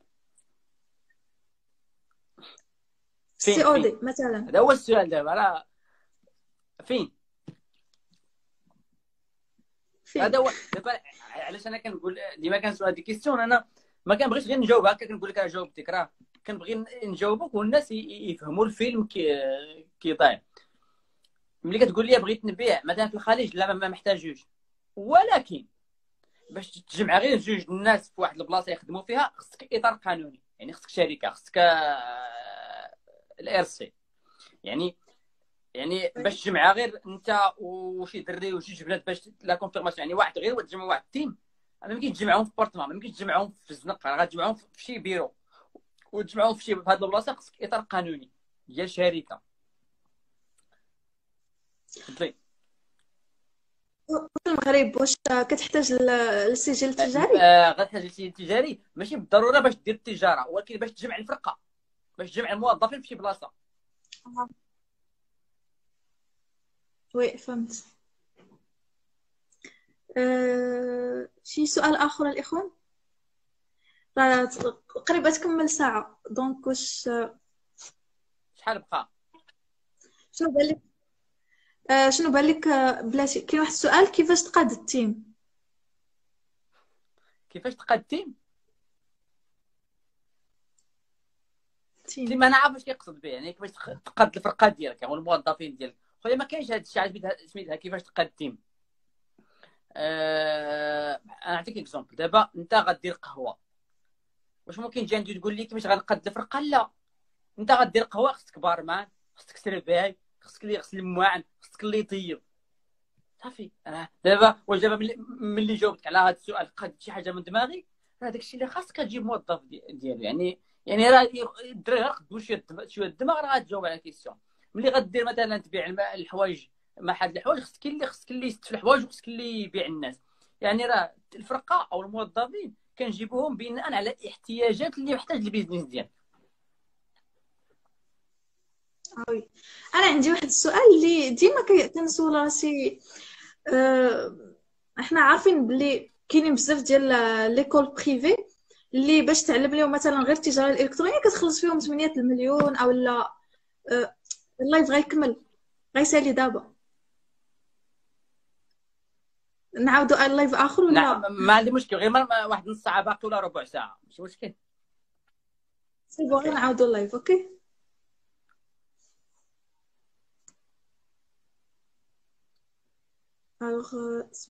في السي فين او فين دي مثلا. هذا هو السؤال دابا. راه فين فين؟ هذا هو دابا. علاش انا كنقول ديما كنسول هذه كيستيون، انا ما كنبغيش غير نجاوب هكا كنقول لك انا جاوبتك. راه كنبغي نجاوبك والناس يفهموا الفيلم كي كي طاير. ملي كتقول لي بغيت نبيع مثلا في الخليج، لا ما محتاجوش، ولكن باش تجمع غير جوج الناس في واحد البلاصه يخدموا فيها خصك اطار قانوني، يعني خصك شركه، خصك الار سي. يعني يعني باش تجمع غير انت وشي دري وشي بنات باش لا كونفيرماسيون، يعني واحد غير وتجمع واحد تيم. ما يمكنش تجمعهم في بارتمان، ما يمكنش تجمعهم في الزنقه، راه غتجمعهم في شي بيرو وتجمعهم في شي في هذه البلاصه. خصك اطار قانوني ديال شركه. تفضلي. في المغرب واش كتحتاج ل- للسجل التجاري؟ آه غتحتاج شي تجاري، ماشي بالضروره باش دير التجاره، ولكن باش تجمع الفرقه، باش تجمع الموظفين في شي بلاصه. آه. وي فهمت. أه... شي سؤال اخر الاخوان؟ راه قريبه تكمل ساعه، دونك واش شحال بقى؟ شنو بان لك؟ أه... شنو بان لك آه، بلاتي كاين واحد السؤال، كيفاش تقاد التيم؟ كيفاش تقاد تيم؟ تيم تيم انا عارف واش كيقصد به، يعني كيفاش تقاد الفرقه ديالك او الموظفين ديالك. خويا ما كاينش هذا الشيء عاد سميتها كيفاش تقاد تيم. أه... انا نعطيك اكزومبل. دابا انت غدير قهوه، واش ممكن تجي عندي تقول لي كيفاش غنقاد الفرقه؟ لا. انت غدير قهوه، خصك بارمان، خصك سرباي، خصك اللي يغسل المواعن، خصك اللي يطيب. صافي. آه. دابا واش دابا ملي, ملي جاوبتك على هذا السؤال قاد شي حاجه من دماغي، راه داكشي اللي خاصك تجيب موظف ديالو. يعني يعني راه الدراري غير قدوا شويه شويه الدماغ، راه غتجاوب على الكيسيون. ملي غدير مثلا تبيع الحوايج مع حد الحوايج، خصك اللي خصك اللي يستف الحوايج وخصك اللي يبيع الناس. يعني راه الفرقه او الموظفين كنجيبوهم بناء على الاحتياجات اللي محتاج البيزنس ديالك. وي انا عندي واحد السؤال اللي ديما كي- كنسول راسي. أه... احنا عارفين بلي كاينين بزاف ديال ليكول بريفي اللي باش تعلم لهم مثلا غير التجاره الالكترونيه كتخلص فيهم ثمانية المليون او لا. أه... اللايف غيكمل، غيسالي دابا. نعاودوا اللايف اخر نعم ولا؟ ما عندي مشكل، غير واحد نص ساعه باقي ولا ربع ساعه ماشي مشكل. سي بون نعاودوا اللايف. اوكي. الوغ